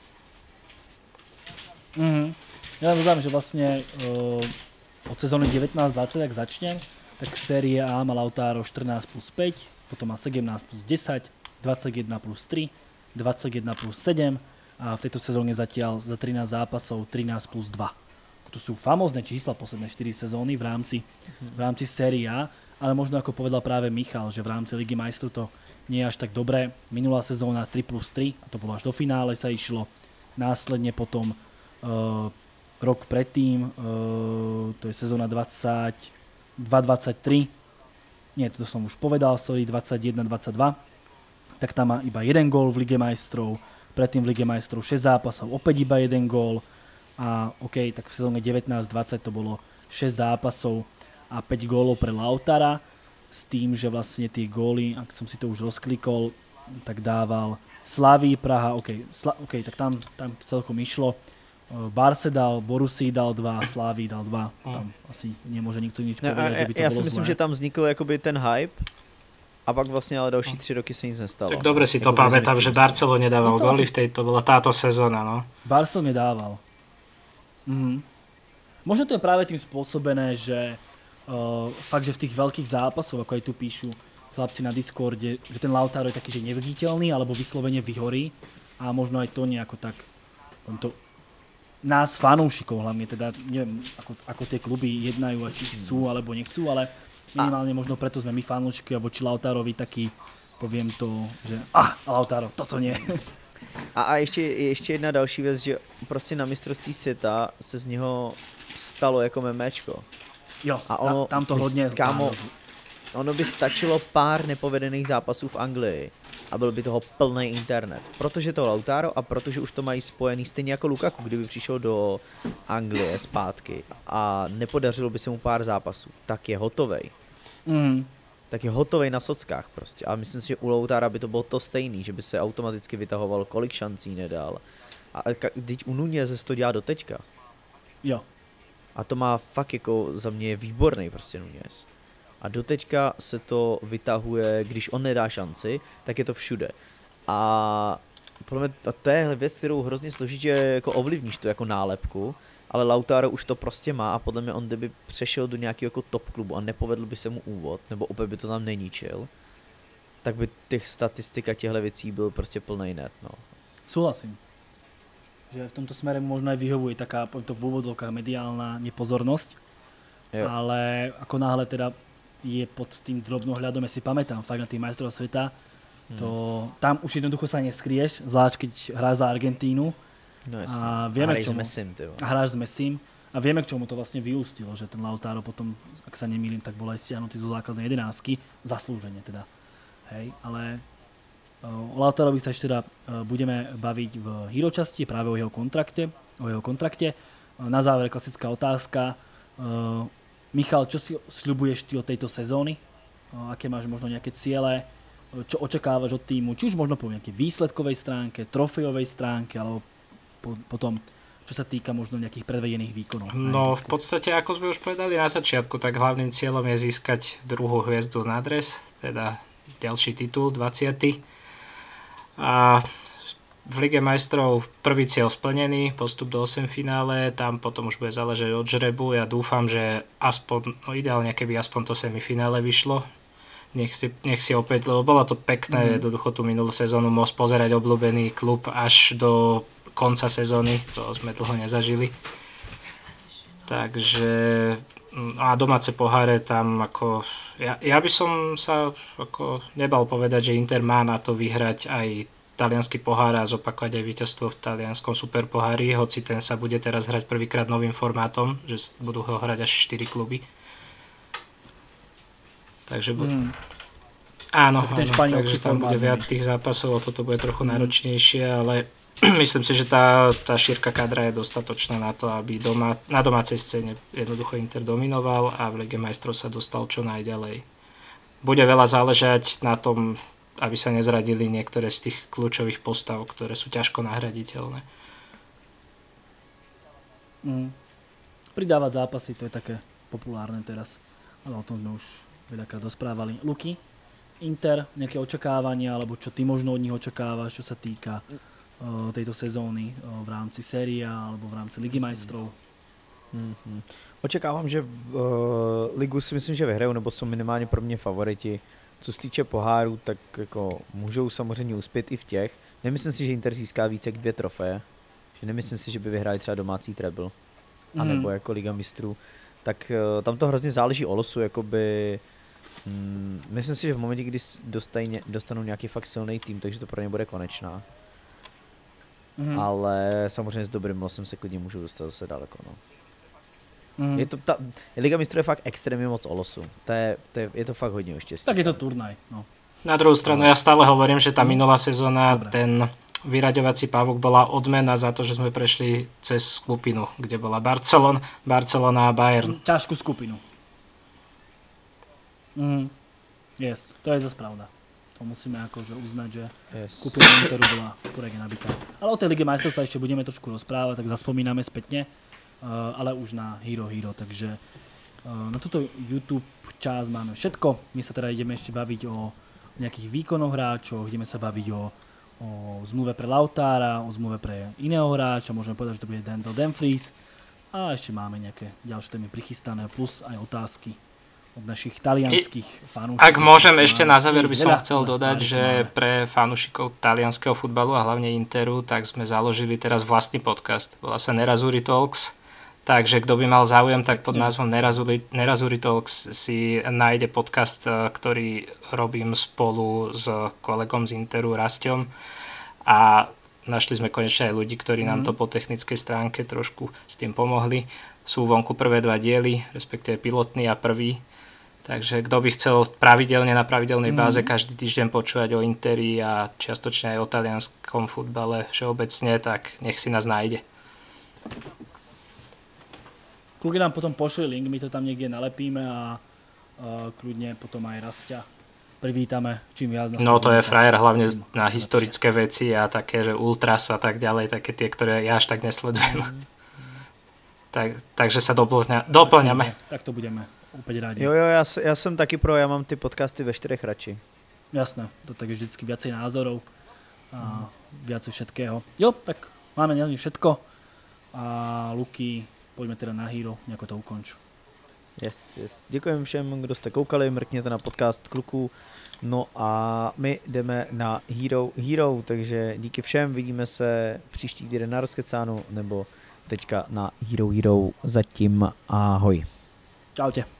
Mm-hmm. Ja dodám, že vlastne uh, od sezóny devätnásť dvadsať, ak začnem, tak série A má Lautaro štrnásť plus päť, potom má sedemnásť plus desať, dvadsaťjeden plus tri, dvadsaťjeden plus sedem a v tejto sezóne zatiaľ za trinásť zápasov trinásť plus dva. To sú famózne čísla posledné štyri sezóny v rámci, v rámci série A, ale možno ako povedal práve Michal, že v rámci Ligy majstrov to nie je až tak dobré. Minulá sezóna tri plus tri a to bolo až do finále sa išlo. Následne potom uh, rok predtým, uh, to je sezóna dvadsaťdva dvadsaťtri, nie, to som už povedal, sorry, dvadsaťjeden dvadsaťdva, tak tam má iba jeden gól v Lige majstrov, predtým v Lige majstrov šesť zápasov, opäť iba jeden gól a OK, tak v sezóne devätnásť dvadsať to bolo šesť zápasov a päť gólov pre Lautara s tým, že vlastne tie góly, ak som si to už rozklikol, tak dával Slavii Praha, OK, Sla, OK, tak tam, tam to celkom išlo. Barce dal, Borussii dal dva, Slavii dal dva, tam asi nemôže nikto nič povedať, ja, že by to ja bolo si myslím, zlé. že tam vznikl jakoby ten hype a pak vlastně ale další tři roky se nic nestalo. Tak dobre si to jako pamätám, že Barcelone nedával no góly asi... v tejto, bola táto sezóna, no. Barcelone dával. Mhm. Možno to je práve tým spôsobené, že uh, fakt, že v tých veľkých zápasoch, ako aj tu píšu chlapci na Discorde, že ten Lautaro je taký, že neviditeľný, alebo vyslovene vyhorí a možno aj to nejako tak to, nás fanúšikov hlavne, teda neviem, ako, ako tie kluby jednajú a či chcú alebo nechcú, ale minimálne možno preto sme my fanúšky a voči Lautarovi taký, poviem to, že ah, Lautaro, toto nie. A, a ještě, ještě jedna další věc, že prostě na mistrovství světa se z něho stalo jako memečko. Jo, a ono, tam to hodně kámo, ono by stačilo pár nepovedených zápasů v Anglii a byl by toho plný internet. Protože to Lautaro a protože už to mají spojený stejně jako Lukaku, kdyby přišel do Anglie zpátky a nepodařilo by se mu pár zápasů, tak je hotovej. Mm. Tak je hotovej na sockách prostě. A myslím si, že u Lautara by to bylo to stejný, že by se automaticky vytahoval, kolik šancí nedal. A teď u Núñeze to dělá do teďka. Jo. A to má fakt jako za mě je výborný prostě Núñez. A doteďka se to vytahuje, když on nedá šanci, tak je to všude. A podle mě to je věc, kterou hrozně složitě jako ovlivníš to jako nálepku, ale Lautaro už to prostě má a podle mě on kdyby přešel do nějakého jako top klubu a nepovedl by se mu úvod, nebo opět by to tam neníčil, tak by těch statistik a těchto věcí byl prostě plnej net, no. Súhlasím. Že v tomto smere možno aj vyhovuje taká to v úvodzovkách mediálna nepozornosť, jo. Ale ako náhle teda je pod tým drobnohľadom, ja si pamätám fakt na tých majstrov sveta, hmm. to, tam už jednoducho sa neskrieš, zvlášť keď hráš za Argentínu. No jasne. A vieme, a k čomu. Messim, a hráš s Messim. A vieme, k čomu to vlastne vyústilo, že ten Lautaro potom, ak sa nemýlim, tak bol aj stiahnutý zo základnej jedenásky, zaslúžene teda. Hej, ale o Lautarovi sa ešte teda budeme baviť v Hero časti, práve o jeho kontrakte. O jeho kontrakte. Na záver klasická otázka. Michal, čo si sľubuješ ty od tejto sezóny? Aké máš možno nejaké ciele? Čo očakávaš od týmu? Či už možno po nejakej výsledkovej stránke, trofejovej stránke, alebo po, potom, čo sa týka možno nejakých predvedených výkonov? No v podstate, ako sme už povedali na začiatku, tak hlavným cieľom je získať druhú hviezdu na dres, teda ďalší titul, dvadsiaty. A v Lige majstrov prvý cieľ splnený, postup do osemfinále, tam potom už bude záležať od žrebu. Ja dúfam, že aspoň, no ideálne keby aspoň to semifinále vyšlo. Nech si, nech si opäť, lebo bolo to pekné, mm. jednoducho tú minulú sezónu môcť pozerať obľúbený klub až do konca sezóny, to sme dlho nezažili. Takže a domáce poháre tam ako, ja, ja by som sa ako nebal povedať, že Inter má na to vyhrať aj taliansky pohár a zopakovať aj víťazstvo v talianskom superpohári, hoci ten sa bude teraz hrať prvýkrát novým formátom, že budú ho hrať až štyri kluby. Takže bude... Mm. Áno, áno, takže tam bude viac tých zápasov, toto bude trochu mm. náročnejšie, ale myslím si, že tá, tá šírka kadra je dostatočná na to, aby doma, na domácej scéne jednoducho Inter dominoval a v Lige majstrov sa dostal čo najďalej. Bude veľa záležať na tom, aby sa nezradili niektoré z tých kľúčových postav, ktoré sú ťažko nahraditeľné. Mm. Pridávať zápasy, to je také populárne teraz, ale o tom sme už veľakrát rozprávali. Luky, Inter, nejaké očakávania, alebo čo ty možno od nich očakávaš, čo sa týka uh, tejto sezóny uh, v rámci série alebo v rámci Ligy majstrov? Mm-hmm. Očekávám, že uh, ligu si myslím, že vyhrajou, nebo jsou minimálně pro mě favoriti. Co se týče pohárů, tak jako můžou samozřejmě uspět i v těch. Nemyslím si, že Inter získá více jak dvě trofeje. Že nemyslím si, že by vyhráli třeba domácí treble. Mm. A nebo jako Liga mistrů. Tak uh, tam to hrozně záleží o losu, jakoby... Mm, myslím si, že v momentě, kdy dostají, dostanou nějaký fakt silný tým, takže to pro ně bude konečná. Mm. Ale samozřejmě s dobrým losem se klidně můžou dostat zase daleko, no. Mm. Je to ta, Liga mistrů je fakt extrémně moc o losu. To je, to je, je to fakt hodně o štěstí. Tak je to turnaj, no. Na druhou stranu ja stále hovorím, že tá minulá sezóna, ten vyraďovací pavúk bola odmena za to, že sme prešli cez skupinu, kde bola Barcelona, Barcelona a Bayern. Ťažkú skupinu. Mm. Yes, to je zase pravda. To musíme akože uznať, že yes. Skupina Interu bola poriadne nabitá. Ale o tej Lige majstrov sa ešte budeme trošku rozprávať, tak zaspomíname spätne, uh, ale už na Hero Hero, takže uh, na túto YouTube časť máme všetko. My sa teda ideme ešte baviť o nejakých výkonoch hráčov, ideme sa baviť o, o zmluve pre Lautára, o zmluve pre iného hráča, môžeme povedať, že to bude Denzel Dumfries a ešte máme nejaké ďalšie témy prichystané, plus aj otázky od našich talianských fanúšikov. Ak môžem ešte na záver by som chcel dodať, že pre fanúšikov talianskeho futbalu a hlavne Interu, tak sme založili teraz vlastný podcast. Volá sa Nerazzurri Talks, takže kto by mal záujem, tak pod názvom Nerazzurri, Nerazzurri Talks si nájde podcast, ktorý robím spolu s kolegom z Interu, Rasťom. A našli sme konečne aj ľudí, ktorí nám to po technickej stránke trošku s tým pomohli. Sú vonku prvé dva diely, respektíve pilotný a prvý. Takže kto by chcel pravidelne na pravidelnej báze každý týždeň počúvať o Interi a čiastočne aj o talianskom futbale všeobecne, tak nech si nás nájde. Kľudne nám potom pošli link, my to tam niekde nalepíme a uh, kľudne potom aj Rastia privítame čím viac. No to je frajer hlavne na historické veci a také, že ultras a tak ďalej, také tie, ktoré ja až tak nesledujem. Mm. tak, takže sa doplňa, doplňame. Tak to budeme. Opäť rádi. Jo, jo, já, já jsem taky pro, já mám ty podcasty ve čtyřech radši. Jasné, to tak je vždycky viacej názorov a mm. viacej všetkého. Jo, tak máme na všetko a Luky, poďme teda na Hero, nejako to ukonču. Yes, yes. Děkujem všem, kdo jste koukali, mrkněte na podcast kluků. No a my jdeme na Hero Hero, takže díky všem, vidíme se příští týden na Rozkecánu nebo teďka na Hero Hero. Zatím ahoj. Čaute.